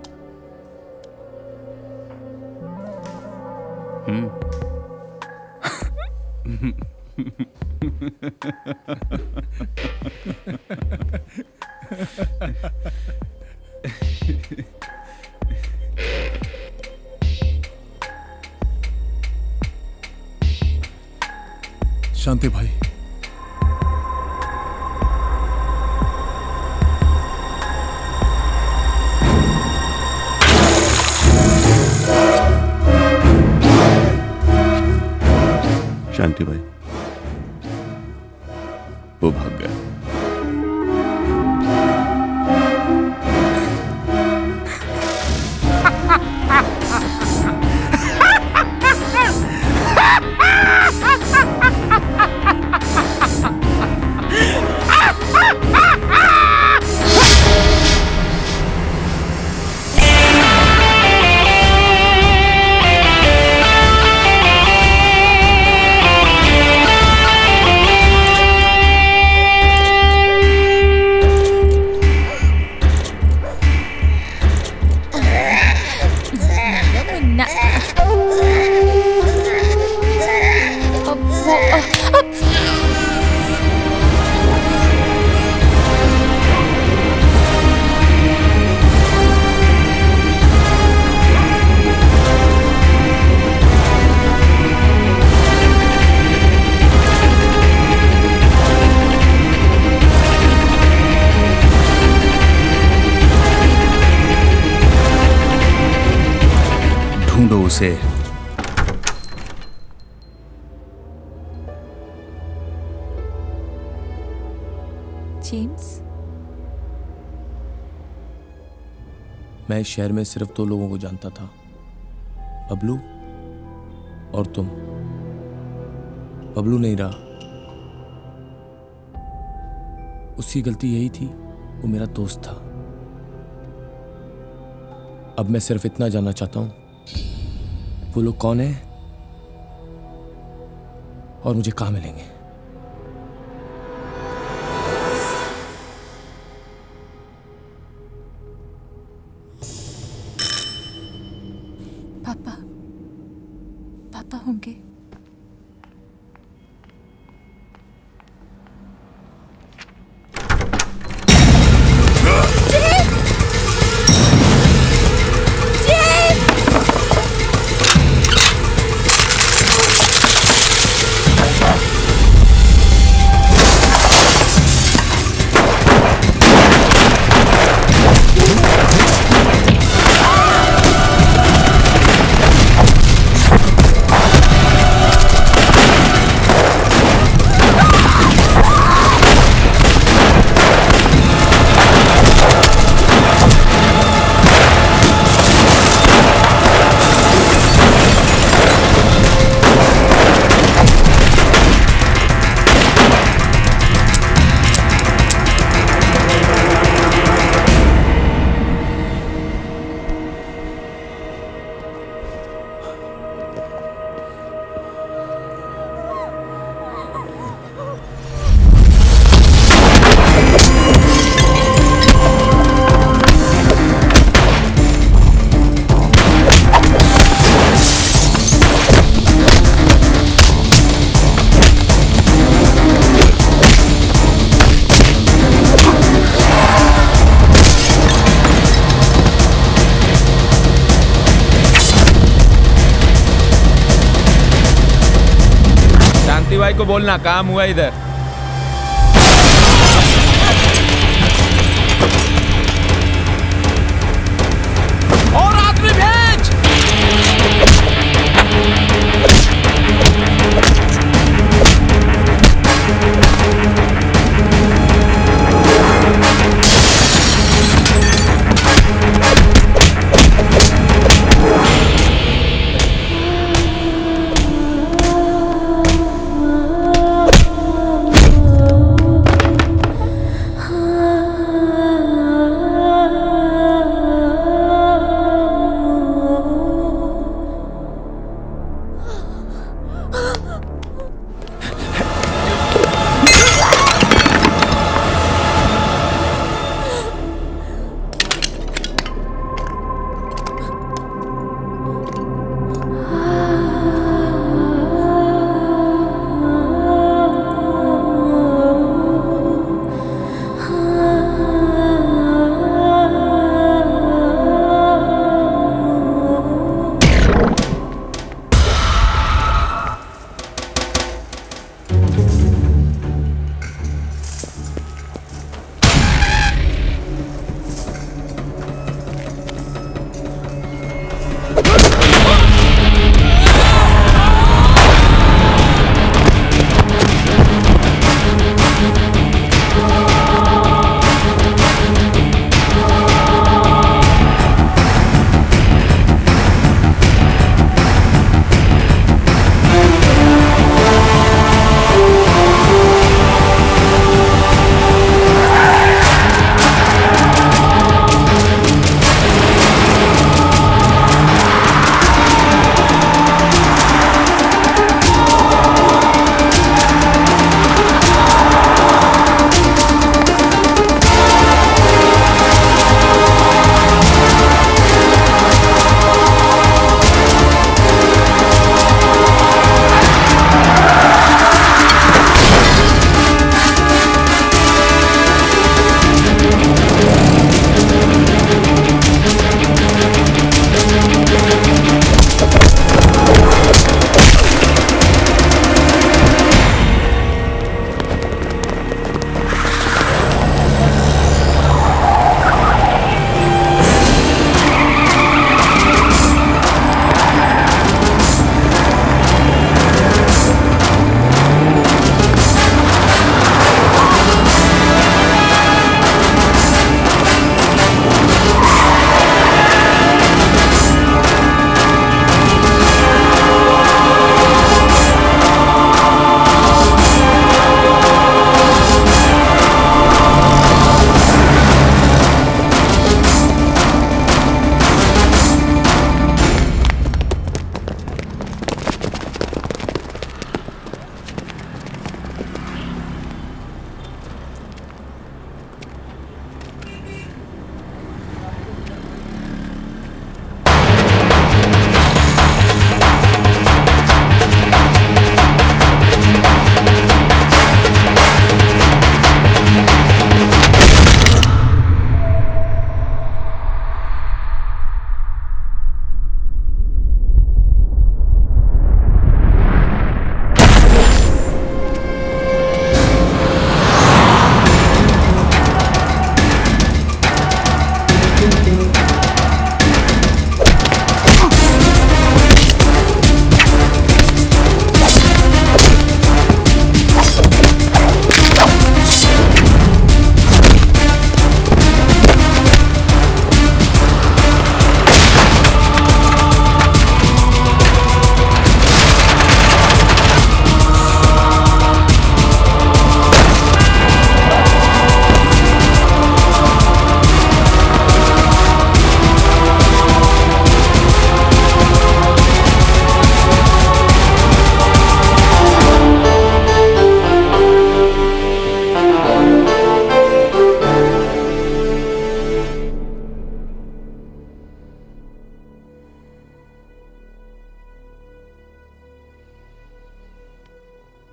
शांति भाई, शांति भाई, वो भाग गया। उसे जेम्स, मैं इस शहर में सिर्फ 2 लोगों को जानता था, बबलू और तुम। बबलू नहीं रहा, उसकी गलती यही थी, वो मेरा दोस्त था। अब मैं सिर्फ इतना जानना चाहता हूं, वो लोग कौन है और मुझे कहां मिलेंगे। पापा होंगे। भाई को बोलना काम हुआ इधर। और आदमी भेज।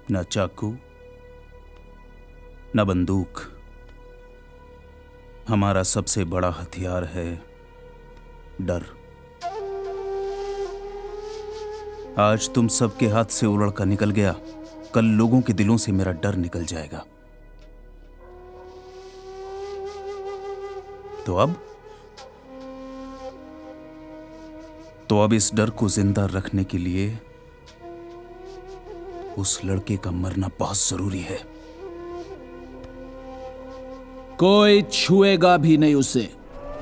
न चाकू न बंदूक। हमारा सबसे बड़ा हथियार है डर। आज तुम सबके हाथ से उलझ कर निकल गया, कल लोगों के दिलों से मेरा डर निकल जाएगा। तो अब इस डर को जिंदा रखने के लिए उस लड़के का मरना बहुत जरूरी है। कोई छुएगा भी नहीं उसे।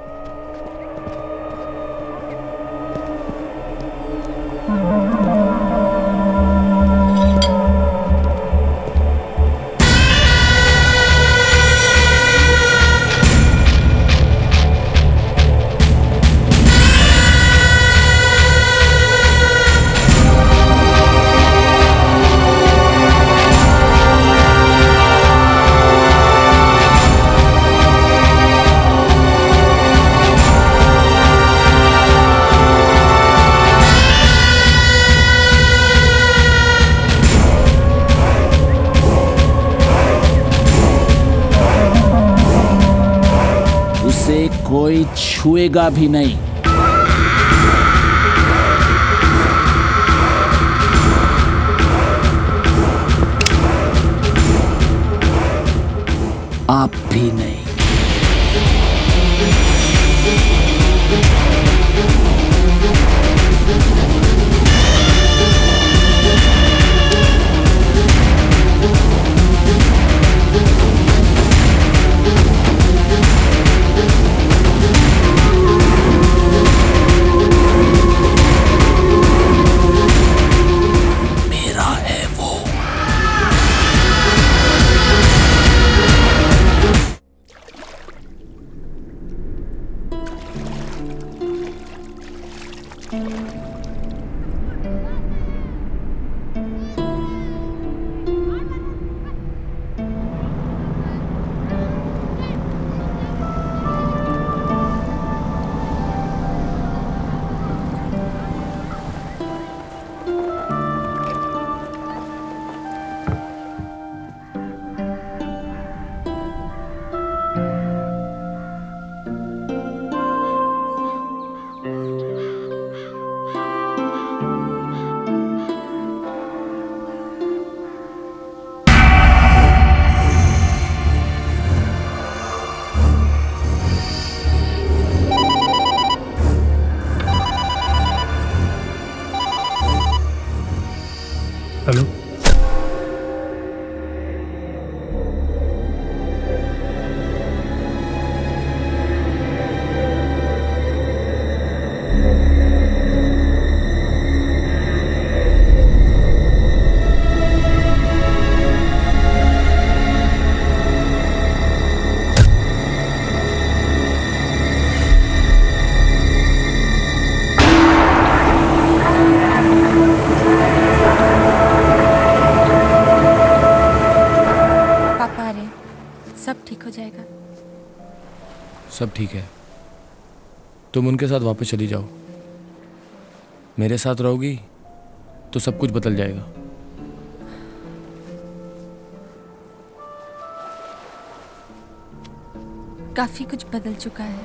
कोई छुएगा भी नहीं। आप भी नहीं। सब ठीक है, तुम उनके साथ वापस चली जाओ। मेरे साथ रहोगी तो सब कुछ बदल जाएगा। काफी कुछ बदल चुका है।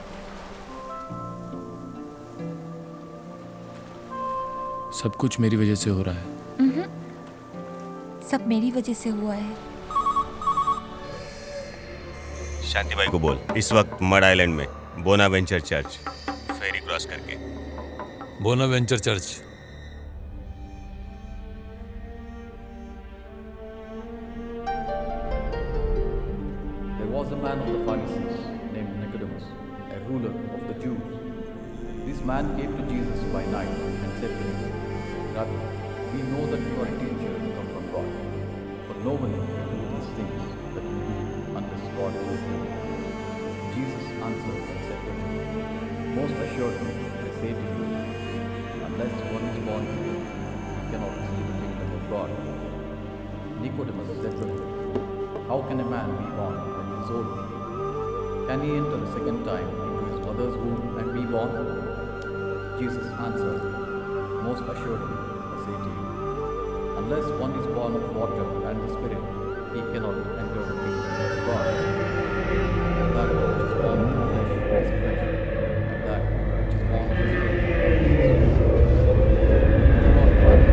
सब कुछ मेरी वजह से हो रहा है। सब मेरी वजह से हुआ है। शांति भाई को बोल इस वक्त मड आइलैंड में बोनावेंचर चर्च फेरी क्रॉस करके। Bonaventure Church. There was a man of the Pharisees named Nicodemus, a ruler of the Jews. This man came to Jesus by night and said to him, Rabbi, we know that you are a teacher come from God, for no one can do these things that you do unless God is with you. Jesus answered and said to him, most assuredly I say to you, unless one is born again, he cannot see the kingdom of God. Nicodemus said to him, how can a man be born when he is old? Can he enter a second time into his mother's womb and be born? Jesus answered, most assuredly I say to you, Unless one is born of water and the Spirit, he cannot enter the kingdom of God. That which is born of the flesh is flesh, and that which is born of the Spirit is spirit. Do not marry.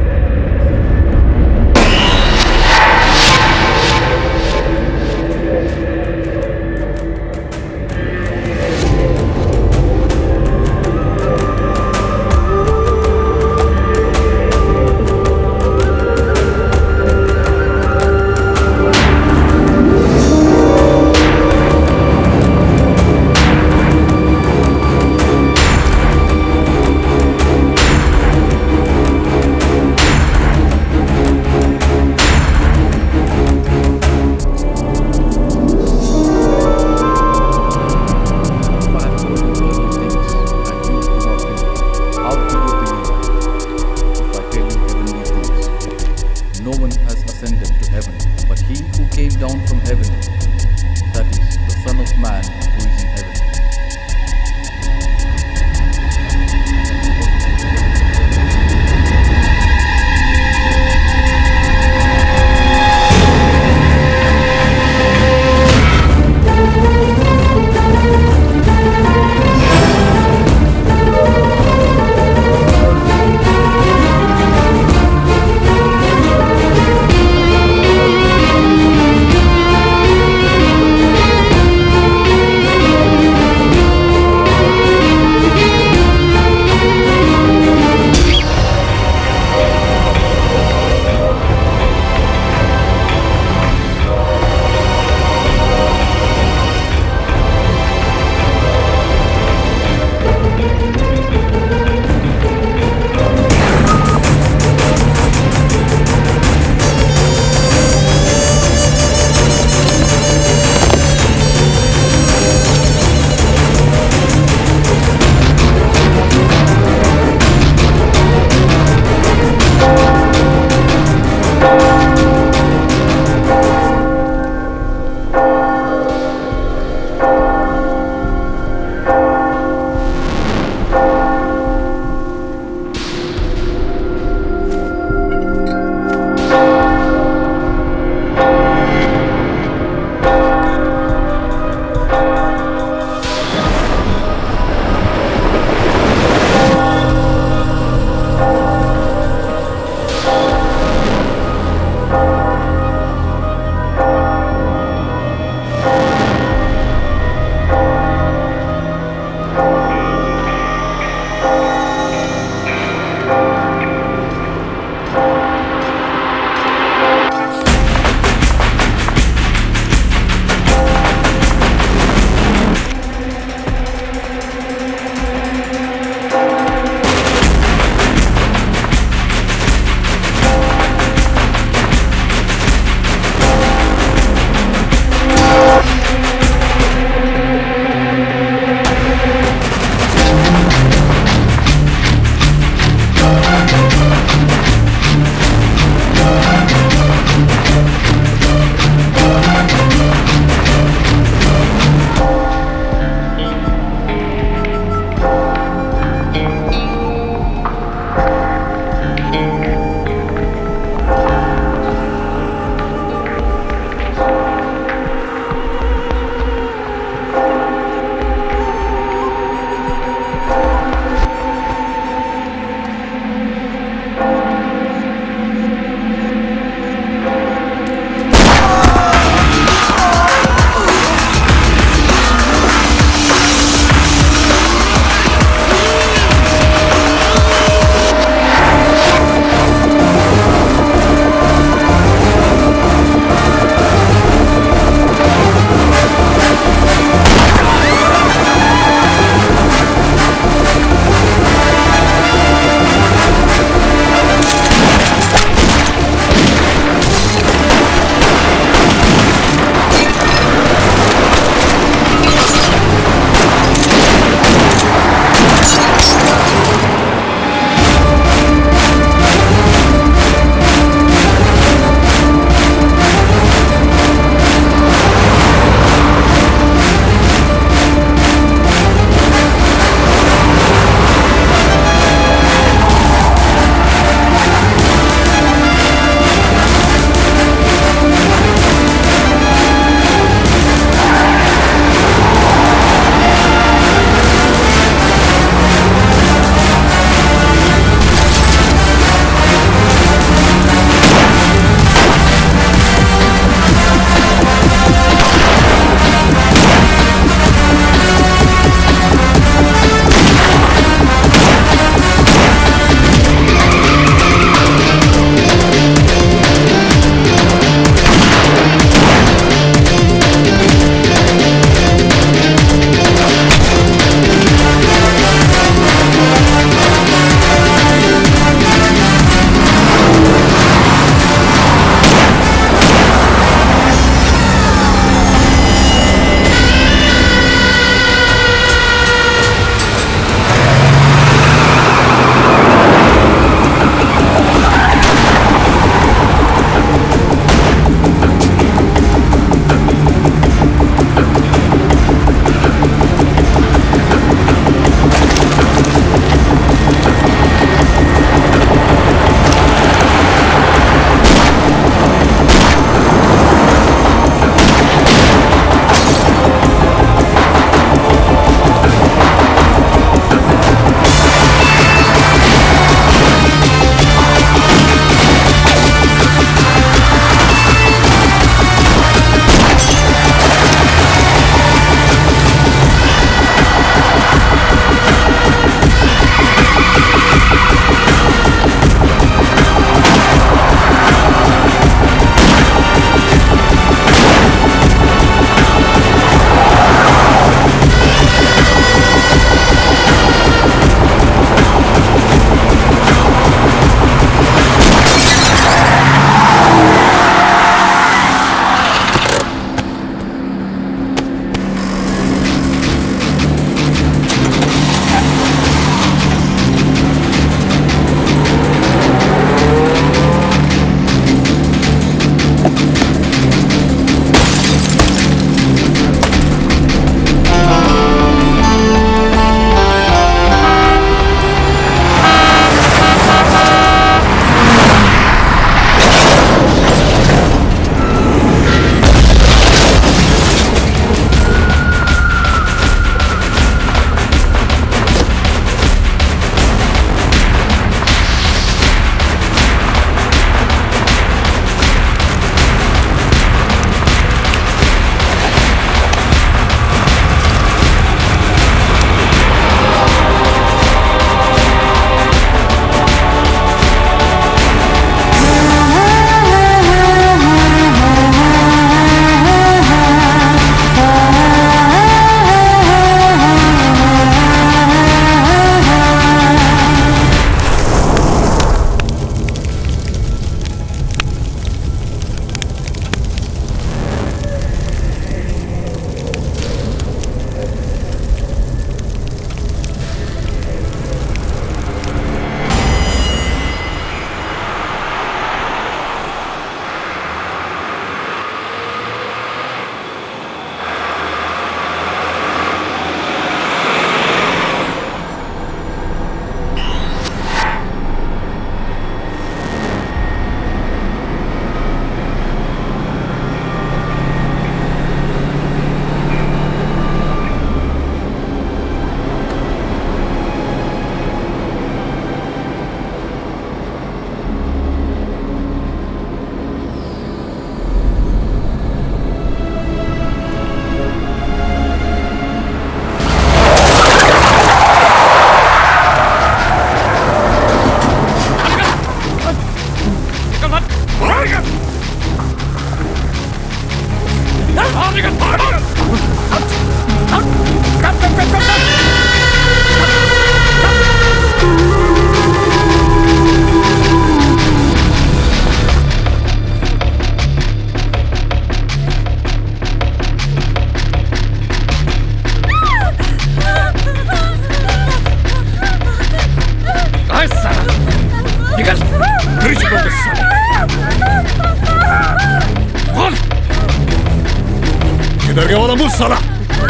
डर गया वाला मुंह साला।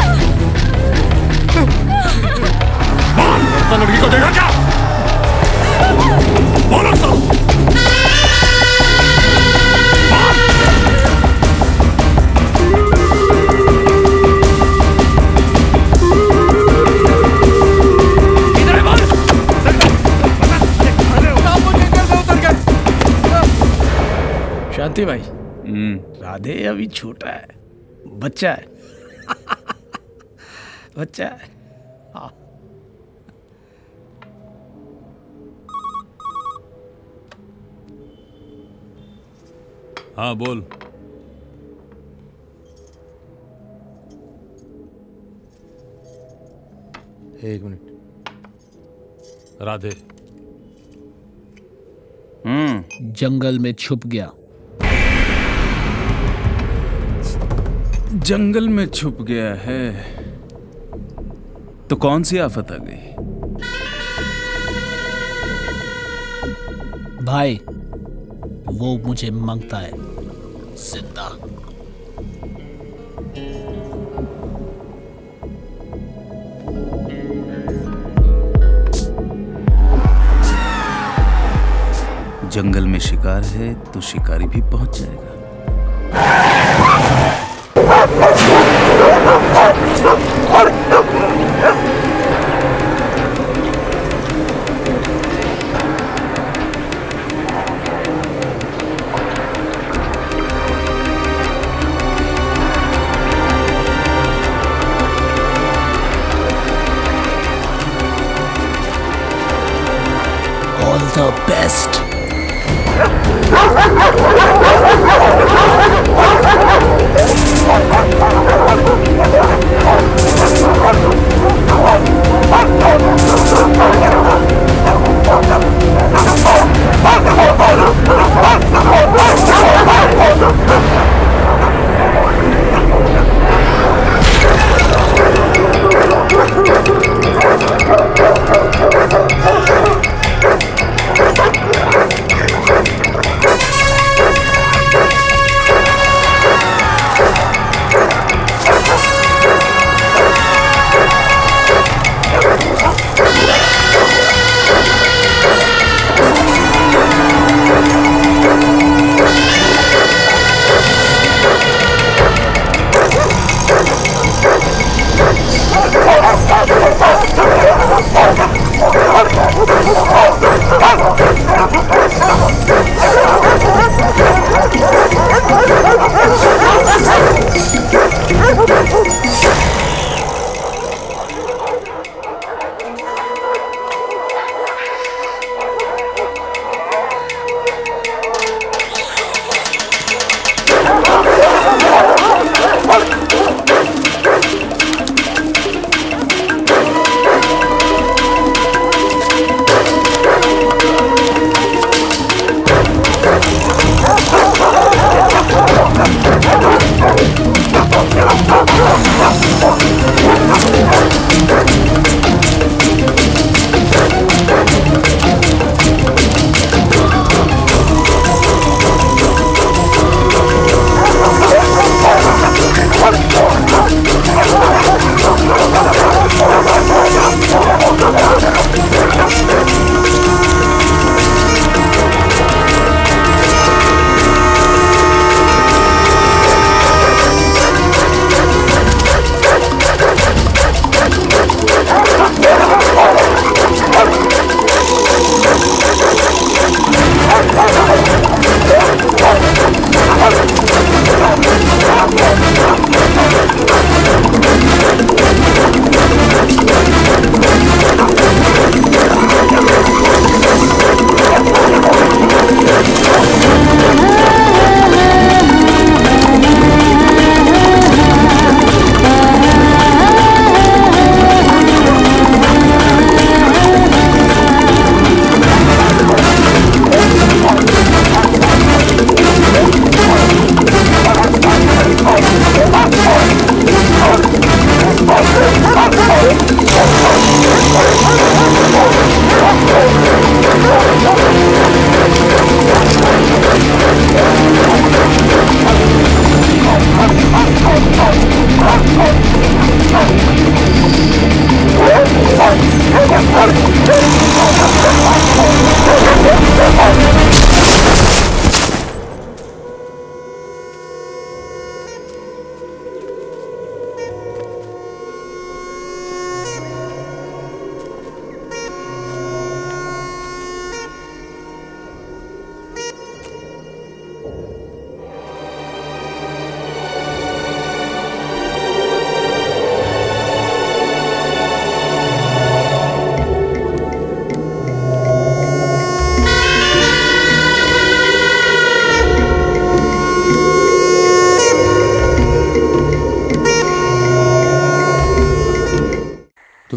लड़का लड़की को देखा क्या? बोलो साला। शांति भाई, राधे अभी छोटा है, बच्चा है। बच्चा है। हाँ। हाँ बोल। एक मिनट। राधे जंगल में छुप गया। जंगल में छुप गया है तो कौन सी आफत आ गई? भाई वो मुझे मांगता है जिंदा। जंगल में शिकार है तो शिकारी भी पहुंच जाएगा। All the best.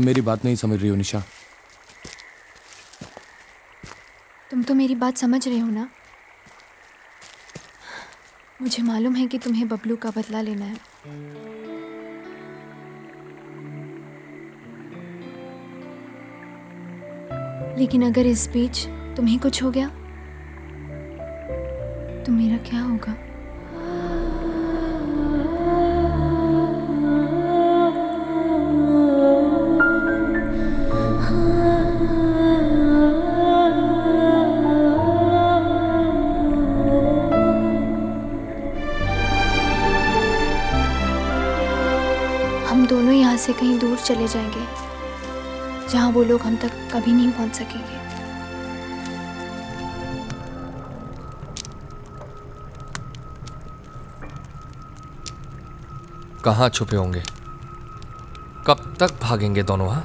तुम मेरी बात नहीं समझ रही हो निशा। तुम तो मेरी बात समझ रहे हो ना। मुझे मालूम है कि तुम्हें बबलू का बदला लेना है। लेकिन अगर इस बीच तुम्हें कुछ हो गया तो मेरा क्या होगा? हम दोनों यहाँ से कहीं दूर चले जाएंगे जहाँ वो लोग हम तक कभी नहीं पहुँच सकेंगे। कहाँ छुपे होंगे? कब तक भागेंगे दोनों? हाँ,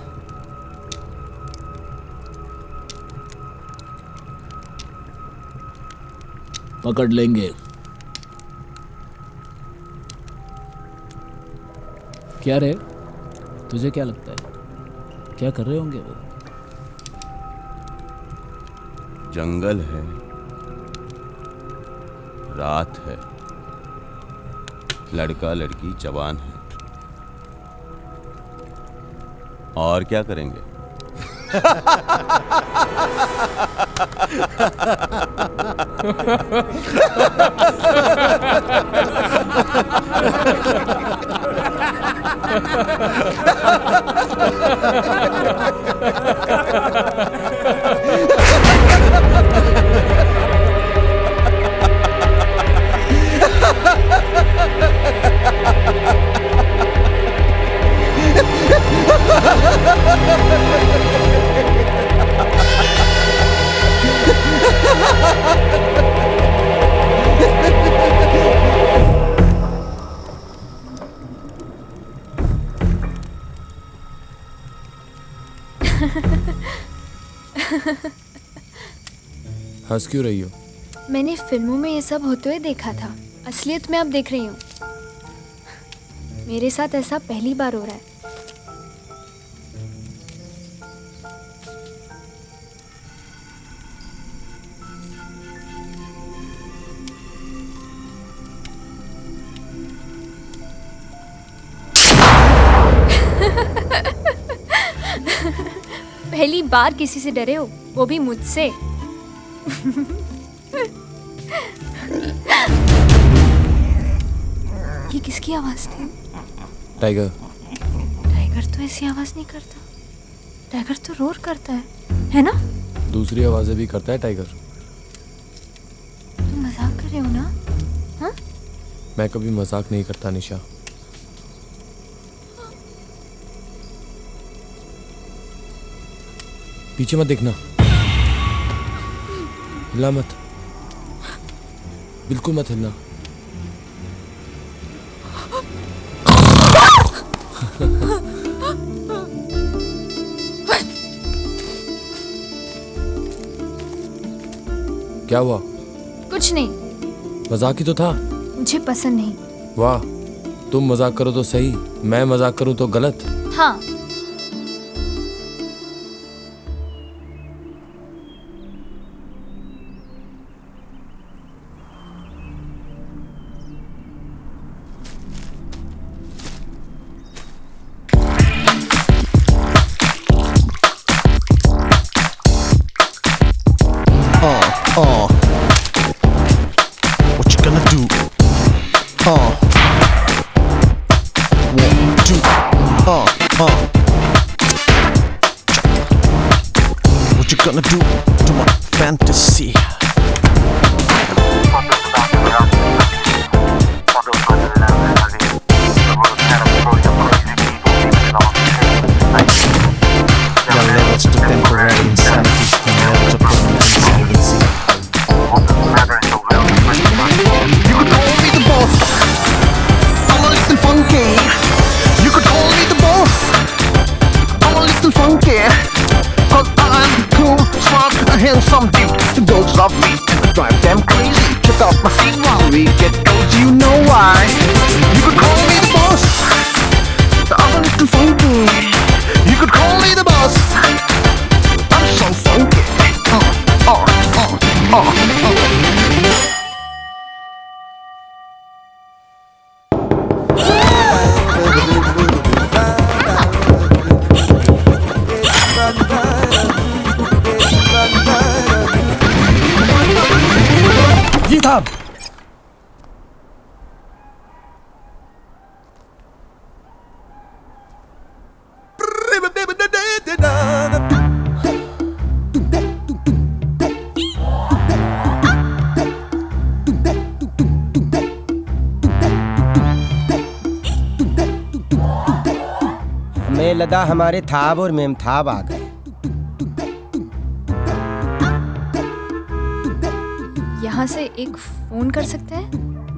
पकड़ लेंगे। क्या रे, तुझे क्या लगता है क्या कर रहे होंगे वो? जंगल है, रात है, लड़का लड़की जवान है, और क्या करेंगे? हंस क्यों रही हो? मैंने फिल्मों में ये सब होते हुए देखा था, असलियत में अब देख रही हूँ। मेरे साथ ऐसा पहली बार हो रहा है। पहली बार किसी से डरे हो, वो भी मुझसे। ये किसकी आवाज थी? टाइगर। टाइगर तो ऐसी आवाज नहीं करता। टाइगर तो रोर करता है ना? दूसरी आवाजें भी करता है टाइगर। तुम मजाक कर रहे हो ना? हाँ? मैं कभी मजाक नहीं करता निशा। पीछे मत देखना, हिला मत, बिल्कुल मत हिलना। क्या हुआ? कुछ नहीं। मजाक ही तो था। मुझे पसंद नहीं। वाह, तुम मजाक करो तो सही, मैं मजाक करूं तो गलत। हाँ। What you gonna do? 1, 2. What you gonna do to my fantasy? Your levels to temporary insanity and levels to permanent insolvency. You could call me the boss. I'm a little funky. You could call me the boss. I'm a little funky. 'Cause I'm cool, smart, and handsome dude. The dogs love me and I drive them crazy. Check out my feet while we get close. You know why? You could call me the boss. I'm a little funky. You could call जी साहब। हमें लगा हमारे थाब और मेमथाब आ गए। यहाँ से एक फोन कर सकते हैं?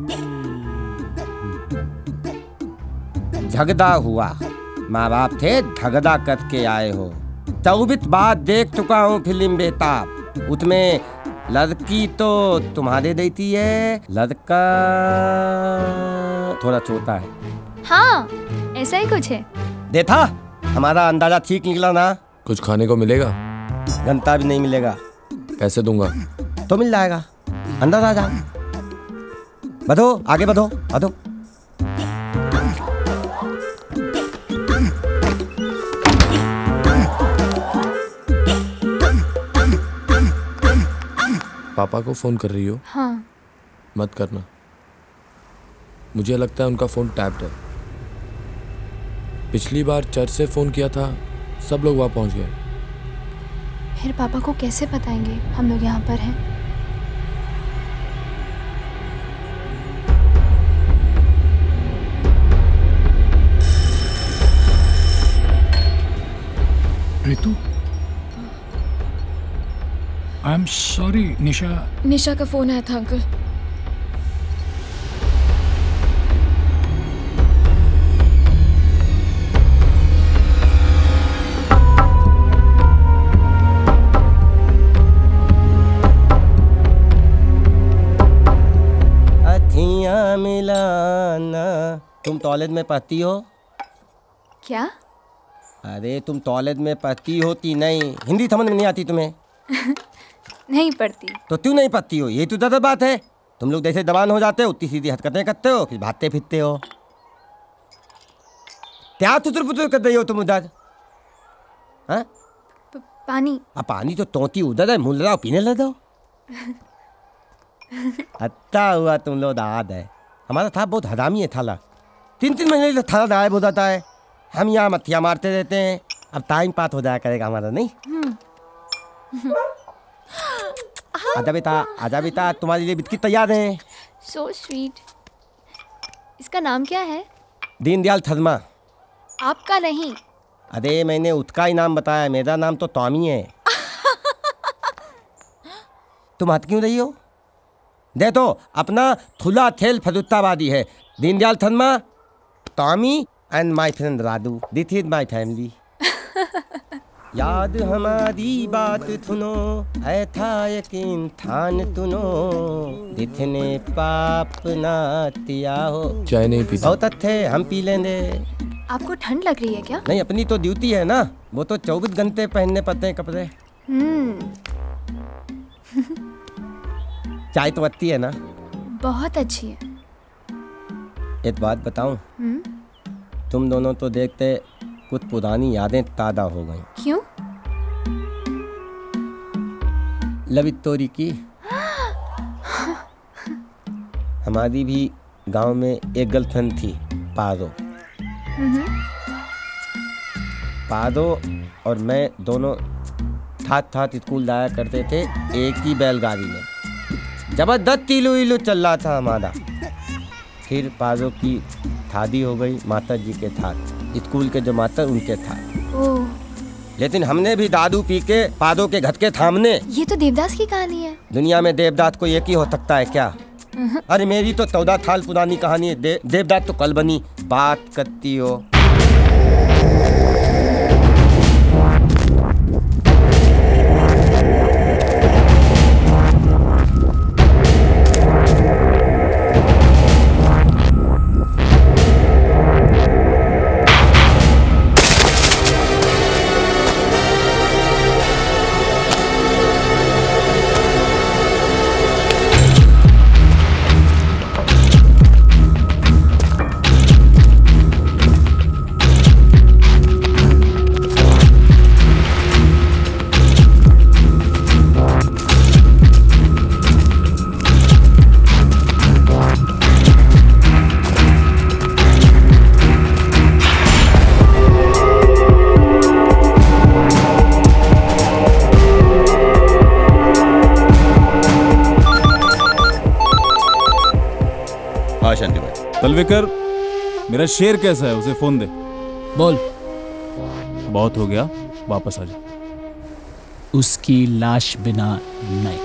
झगड़ा हुआ, माँ बाप थे झगड़ा करके आए हो। 24 बार देख चुका हूँ फिल्म बेताब, उसमें लड़की तो तुम्हारे देती है, लड़का थोड़ा छोटा है। हाँ, ऐसा ही कुछ है। देखा, हमारा अंदाजा ठीक निकला ना। कुछ खाने को मिलेगा? घंटा भी नहीं मिलेगा। पैसे दूंगा तो मिल जाएगा। अंदर आ जाओ, बढ़ो आगे बढ़ो, बढ़ो। पापा को फोन कर रही हो? हाँ। मत करना, मुझे लगता है उनका फोन टैप्ड है। पिछली बार चर्च से फोन किया था, सब लोग वहां पहुंच गए। फिर पापा को कैसे बताएंगे हम लोग यहाँ पर हैं? Ritu, I am sorry Nisha. Nisha का फोन आया था अंकल। अखियां मिलाना। तुम टॉयलेट में पढ़ती हो क्या? अरे तुम टॉयलेट में पढ़ती हो कि नहीं? हिंदी समझ में नहीं आती तुम्हें? नहीं पढ़ती। तो क्यों नहीं पढ़ती हो? यही तो ज़्यादा बात है। तुम लोग जैसे जवान हो जाते हो उतनी सीधी हरकतें करते हो, फिर भागते फिरते हो। क्या तुतर पुतर कर रही हो तुम उधर? हाँ? पानी। अब पानी तो तोती उधर है, मुल रहा हो, पीने लग जाओ। अच्छा हुआ तुम लोग याद है। हमारा था बहुत हरामी है थाला। 3-3 महीने थाला गायब हो जाता है। हम यहाँ मत्थियाँ मारते रहते हैं। अब टाइम पास हो जाया करेगा हमारा, नहीं? आजा बेटा, आजा बेटा, तुम्हारे लिए बिस्किट तैयार हैं। So sweet। इसका नाम क्या है? दीनदयाल थर्मा। आपका नहीं। अरे मैंने उसका ही नाम बताया, मेरा नाम तो टॉमी है। तुम हट क्यों रही हो? दे तो अपना खुला थेल फरुत्ताबादी है। Deendayal Sharma, Tommy and my friend Radhu, this is my family. याद हमारी बात सुनो, है था यकीन थान तुनो, जितने पाप ना किया हो। चाय नहीं पीती? बहुत अच्छे, हम पी लेंगे। आपको ठंड लग रही है क्या? नहीं, अपनी तो ड्यूटी है ना, वो तो 24 घंटे पहनने पड़ते हैं कपड़े। चाय तो अच्छी है ना? बहुत अच्छी है। एक बात बताऊं? तुम दोनों तो देखते कुछ पुरानी यादें ताज़ा हो गई। क्यों? लव स्टोरी की। हमारी भी गांव में एक गर्लफ्रेंड थी, पारो। पारो और मैं दोनों साथ स्कूल जाया करते थे, एक ही बैलगाड़ी में। जबरदस्त इलू इलू चल रहा था हमारा। फिर पारो की शादी हो गई माता जी के साथ, स्कूल के जो माता उनके साथ। लेकिन हमने भी दादू पी के पादो के घर के थामने। ये तो देवदास की कहानी है। दुनिया में देवदास को एक ही हो सकता है क्या? अरे मेरी तो 14 साल पुरानी कहानी है। देवदास तो कल बनी। बात करती हो। विकर, मेरा शेर कैसा है, उसे फोन दे। बोल। बहुत हो गया, वापस आ जा। उसकी लाश बिना नहीं।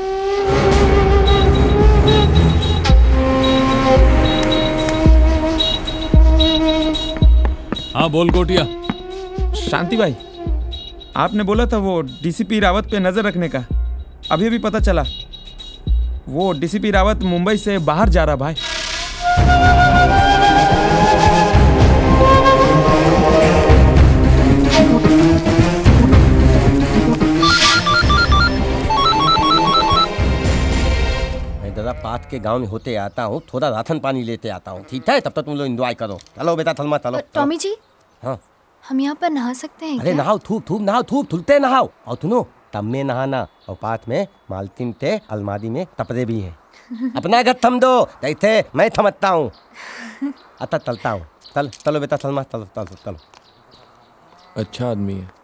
हाँ बोल गोटिया। शांति भाई, आपने बोला था वो डीसीपी रावत पे नजर रखने का, अभी अभी पता चला वो डीसीपी रावत मुंबई से बाहर जा रहा भाई। दादा पात के गांव में होते आता हूँ, थोड़ा राशन पानी लेते आता हूँ, ठीक है? तब तक तुम लोग एंजॉय करो। चलो बेटा थलमा चलो। टॉमी जी, हाँ हम यहाँ पर नहा सकते हैं अरे क्या? नहाओ, थूप थूप नहाओ, थूप थुलते नहाओ। और सुनो, टब में नहाना और पात में मालतीन ते अलमारी में टपरे भी हैं। अपना घर थम दो, जैसे मैं थमकता हूँ। अतः चलता हूँ। चल चलो बेटा थलमा, चलो चलो चलो। अच्छा आदमी है।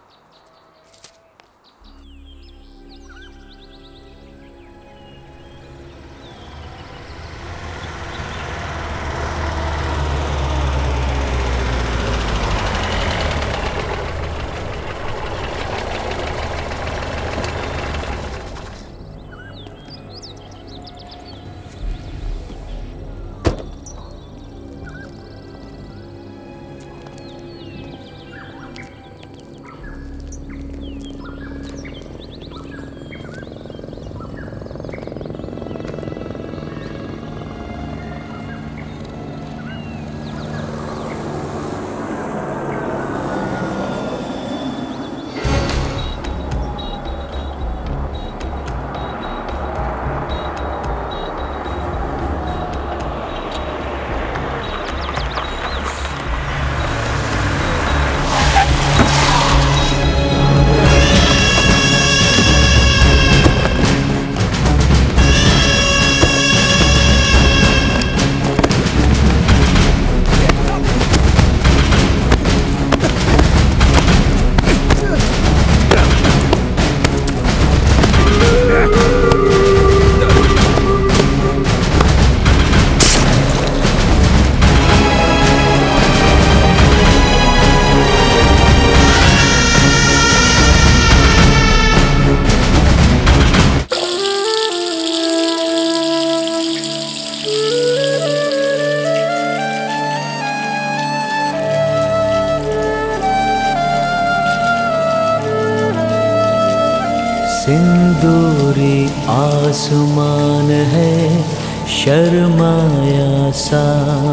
सिंदूरी आसमान है शर्माया सा,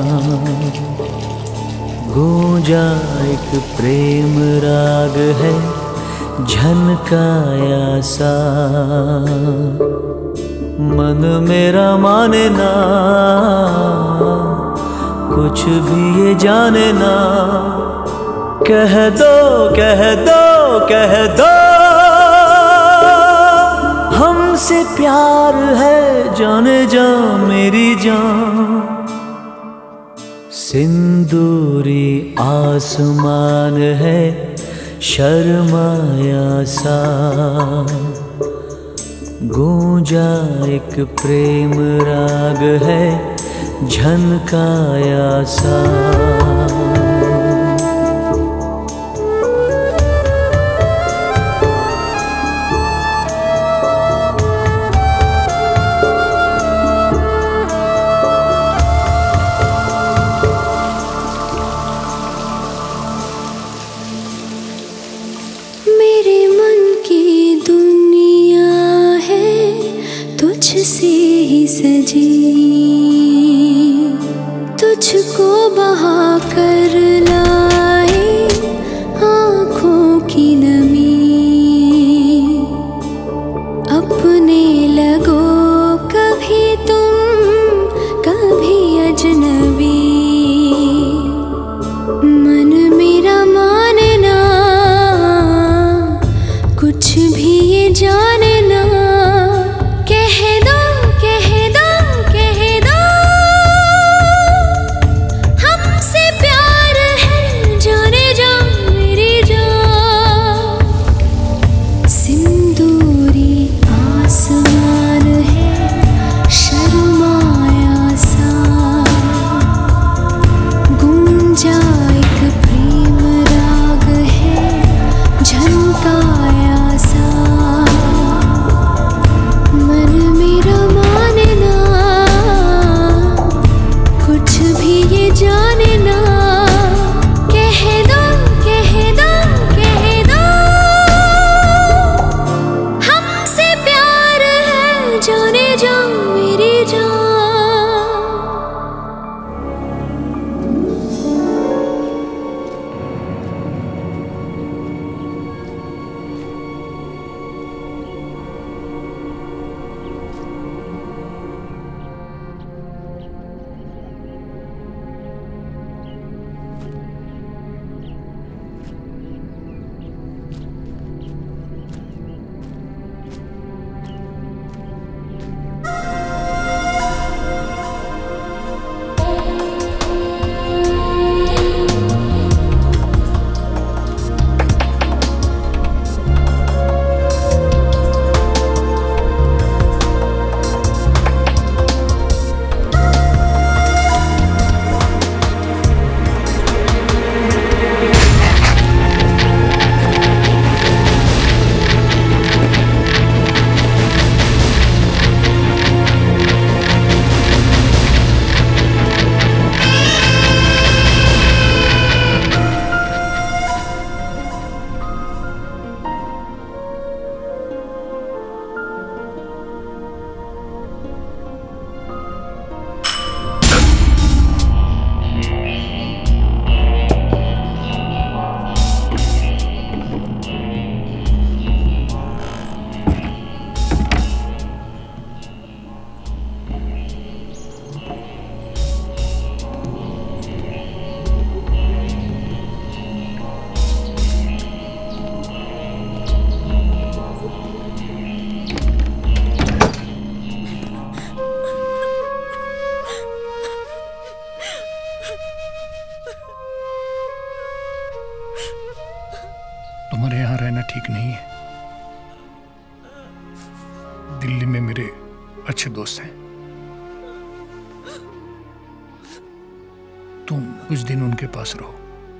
गूंजा एक प्रेम राग है झनकाया सा। मन मेरा माने ना, कुछ भी ये जाने ना, कह दो कह दो कह दो, हमसे प्यार है जाने जा मेरी जान। सिंदूरी आसमान है शर्माया सा, गूंजा एक प्रेम राग है झनकाया सा। तुझसे ही सजी, तुझको बहा तुम्हारे यहाँ रहना ठीक नहीं है। दिल्ली में मेरे अच्छे दोस्त हैं, तुम कुछ दिन उनके पास रहो।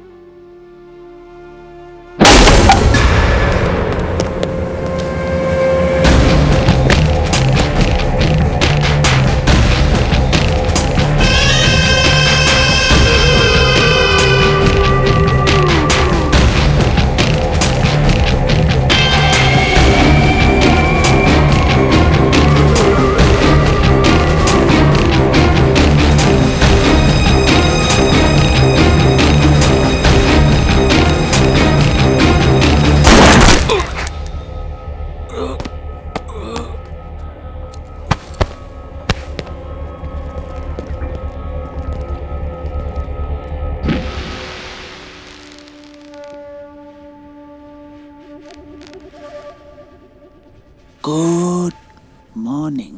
Good morning.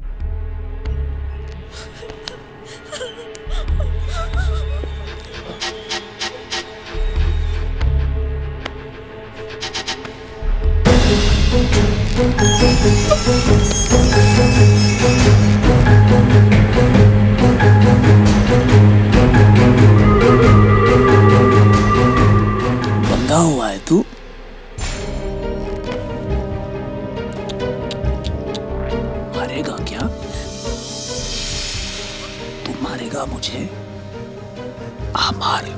बंधा हुआ है तू? मारेगा क्या? तू मारेगा मुझे? आ मार।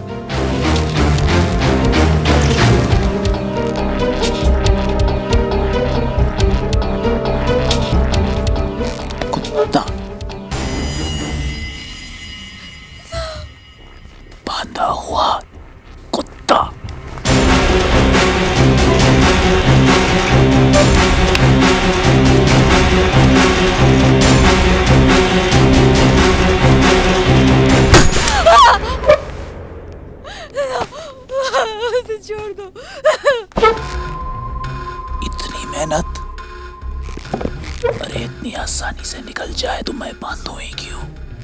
कुत्ता बांधा हुआ कुत्ता। उसे छोड़ दो। इतनी मेहनत अरे इतनी आसानी से निकल जाए तो मैं बांधूं ही क्यों?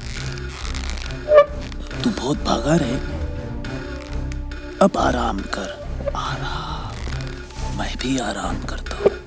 तू बहुत भागा रे, अब आराम कर। आराम, मैं भी आराम करता हूँ।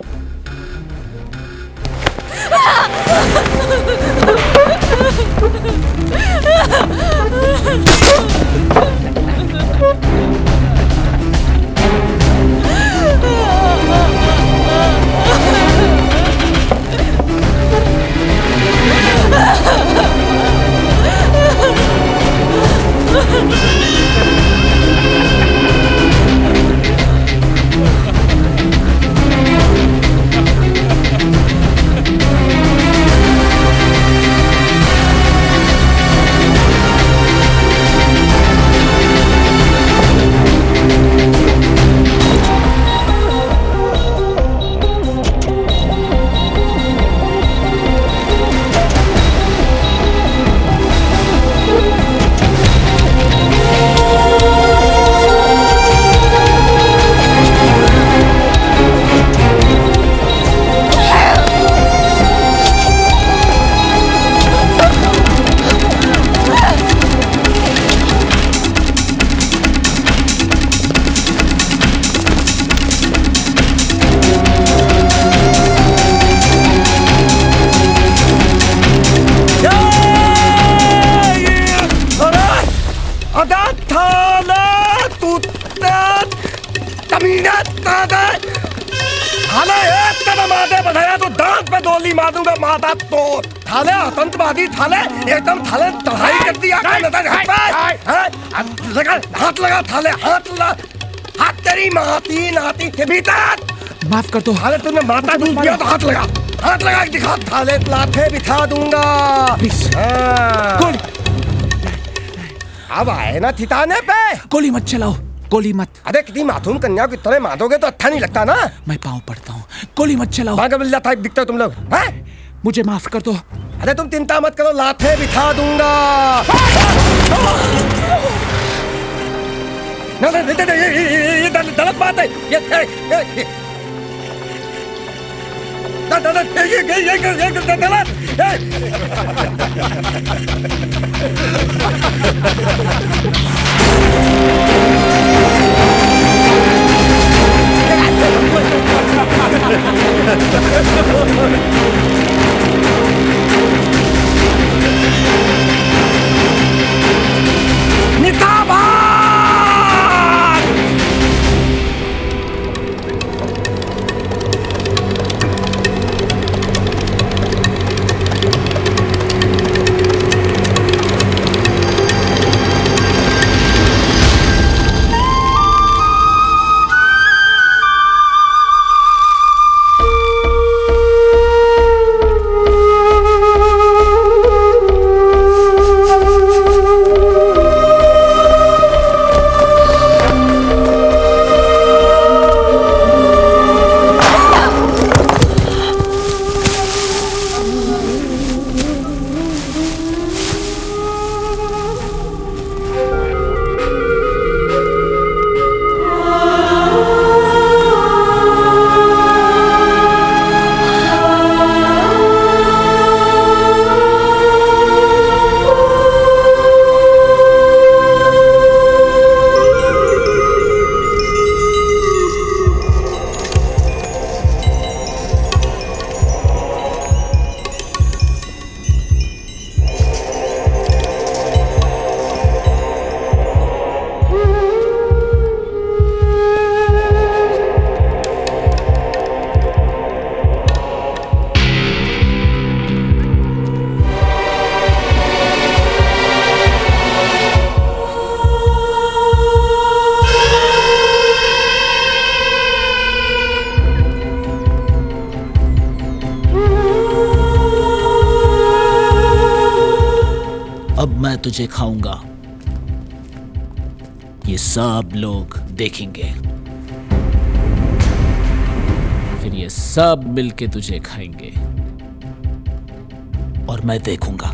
आतंकवादी थाले एकदम थाले तढ़ाई कर दिया। हाथ लगा थाले, हाथ तेरी माती नाती के भीतर। माफ कर दो। थाले तुमने माता दूध दिया तो हाथ लगा दिखा। थाले लाठे बिठा दूंगा। अब आए ना ठिकाने पे। गोली मत चलाओ, गोली मत। अरे कितनी मासूम कन्या की तरह मारोगे तो अच्छा नहीं लगता ना। मैं पाँव पड़ता हूँ, गोली मत चलाओ। बागबिल्ला टाइप दिखते हो तुम लोग। मुझे माफ कर दो। अरे तुम चिंता मत करो, लाठे बिठा दूंगा। ये गलत बात है। तुझे खाऊंगा ये सब लोग देखेंगे, फिर ये सब मिलके तुझे खाएंगे और मैं देखूंगा।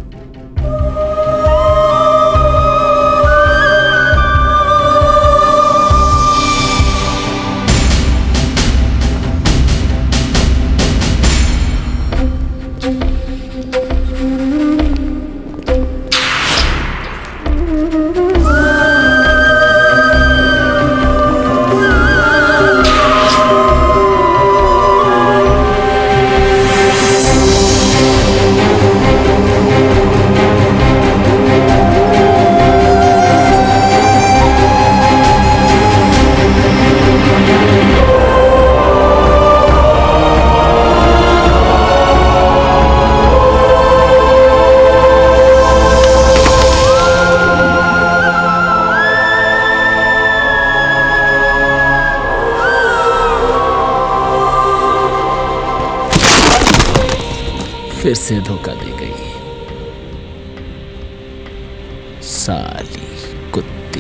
फिर से धोखा दे गई साली कुत्ती।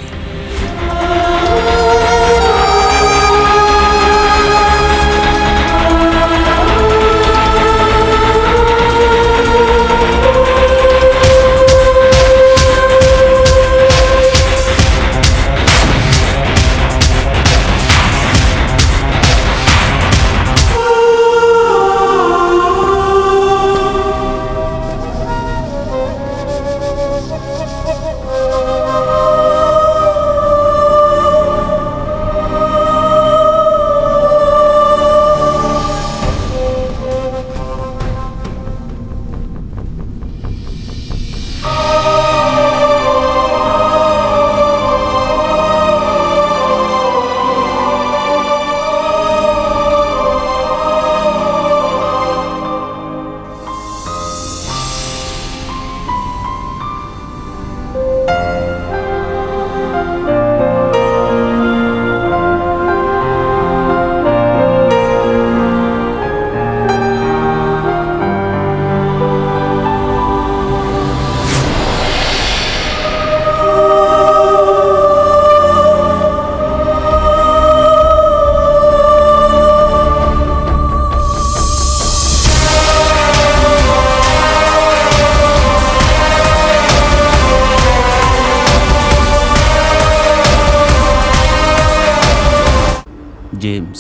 जेम्स,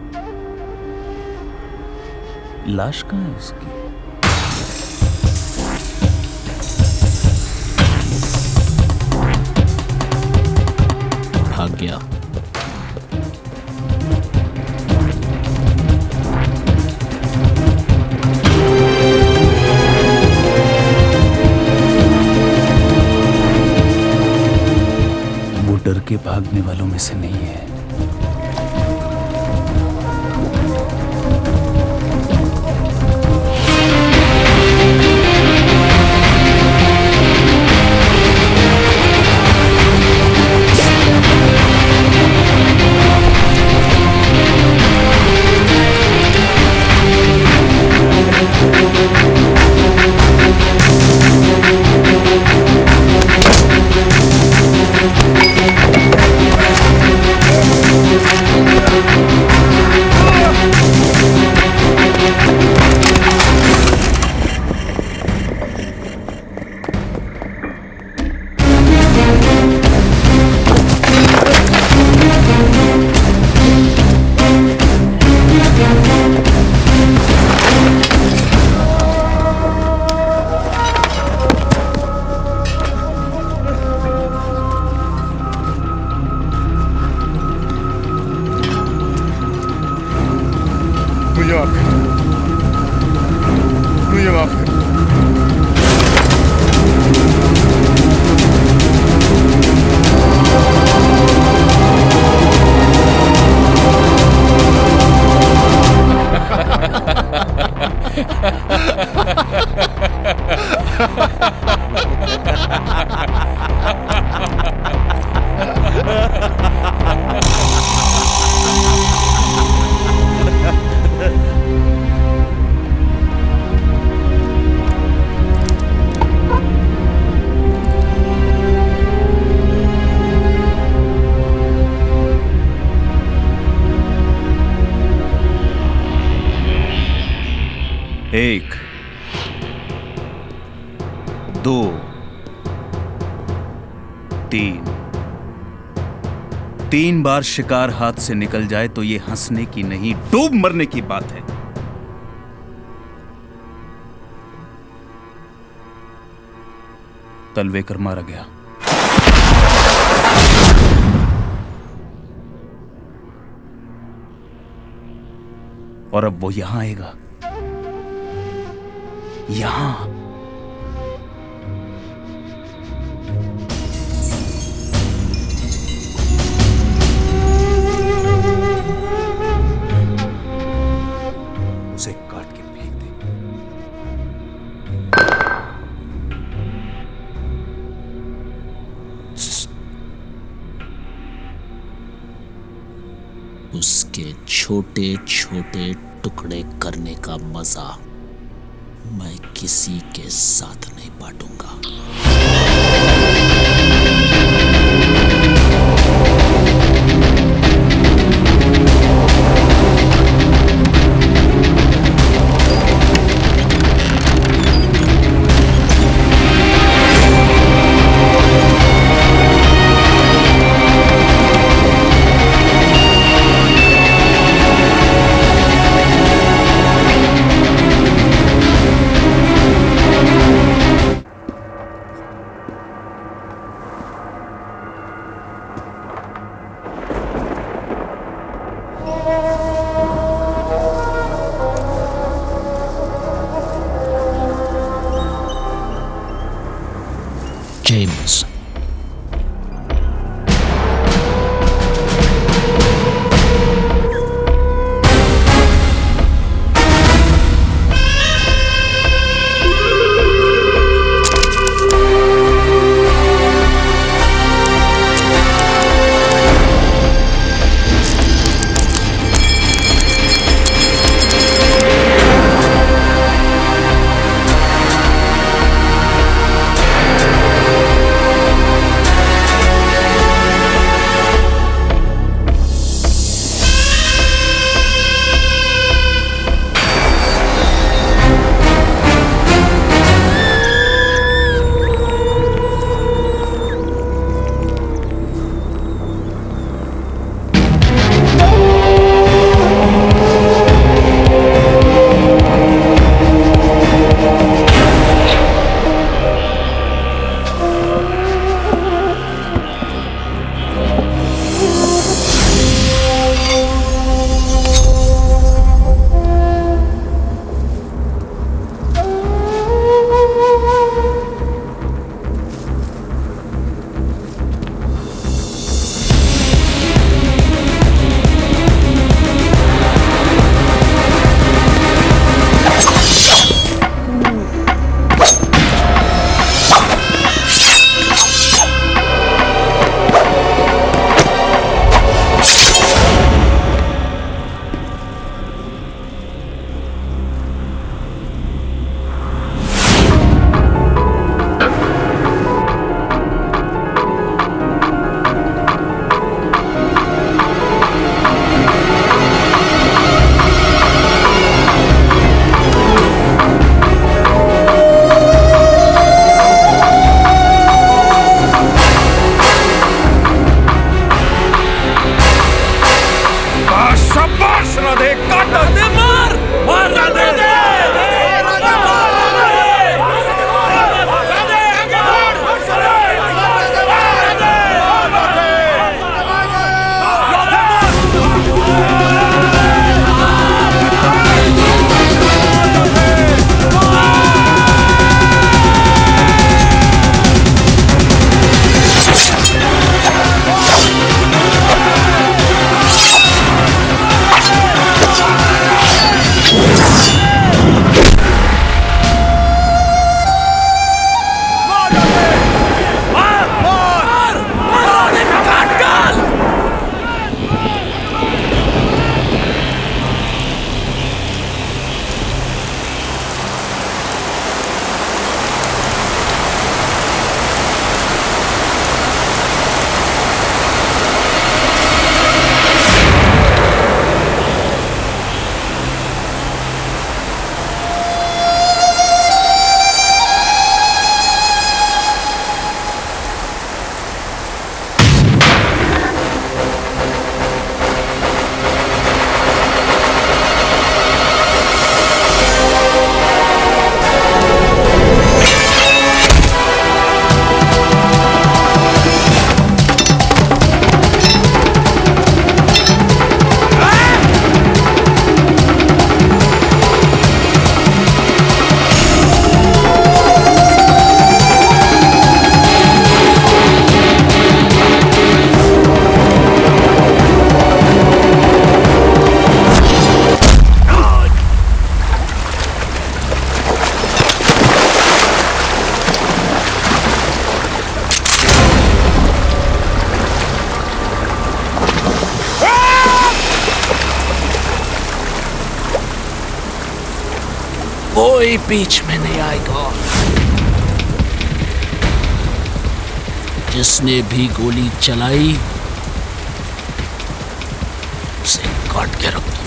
लाश कहाँ है उसकी? भाग गया। वो डर के भागने वालों में से नहीं है। 1 2 3 बार शिकार हाथ से निकल जाए तो ये हंसने की नहीं, डूब मरने की बात है। तलवेकर मारा गया। और अब वो यहां आएगा, यहां। उसे काट के फेंक दे। उसके छोटे छोटे टुकड़े करने का मजा मैं किसी के साथ नहीं बांटूंगा। कोई बीच में नहीं आएगा। जिसने भी गोली चलाई उसे काट के रख दो।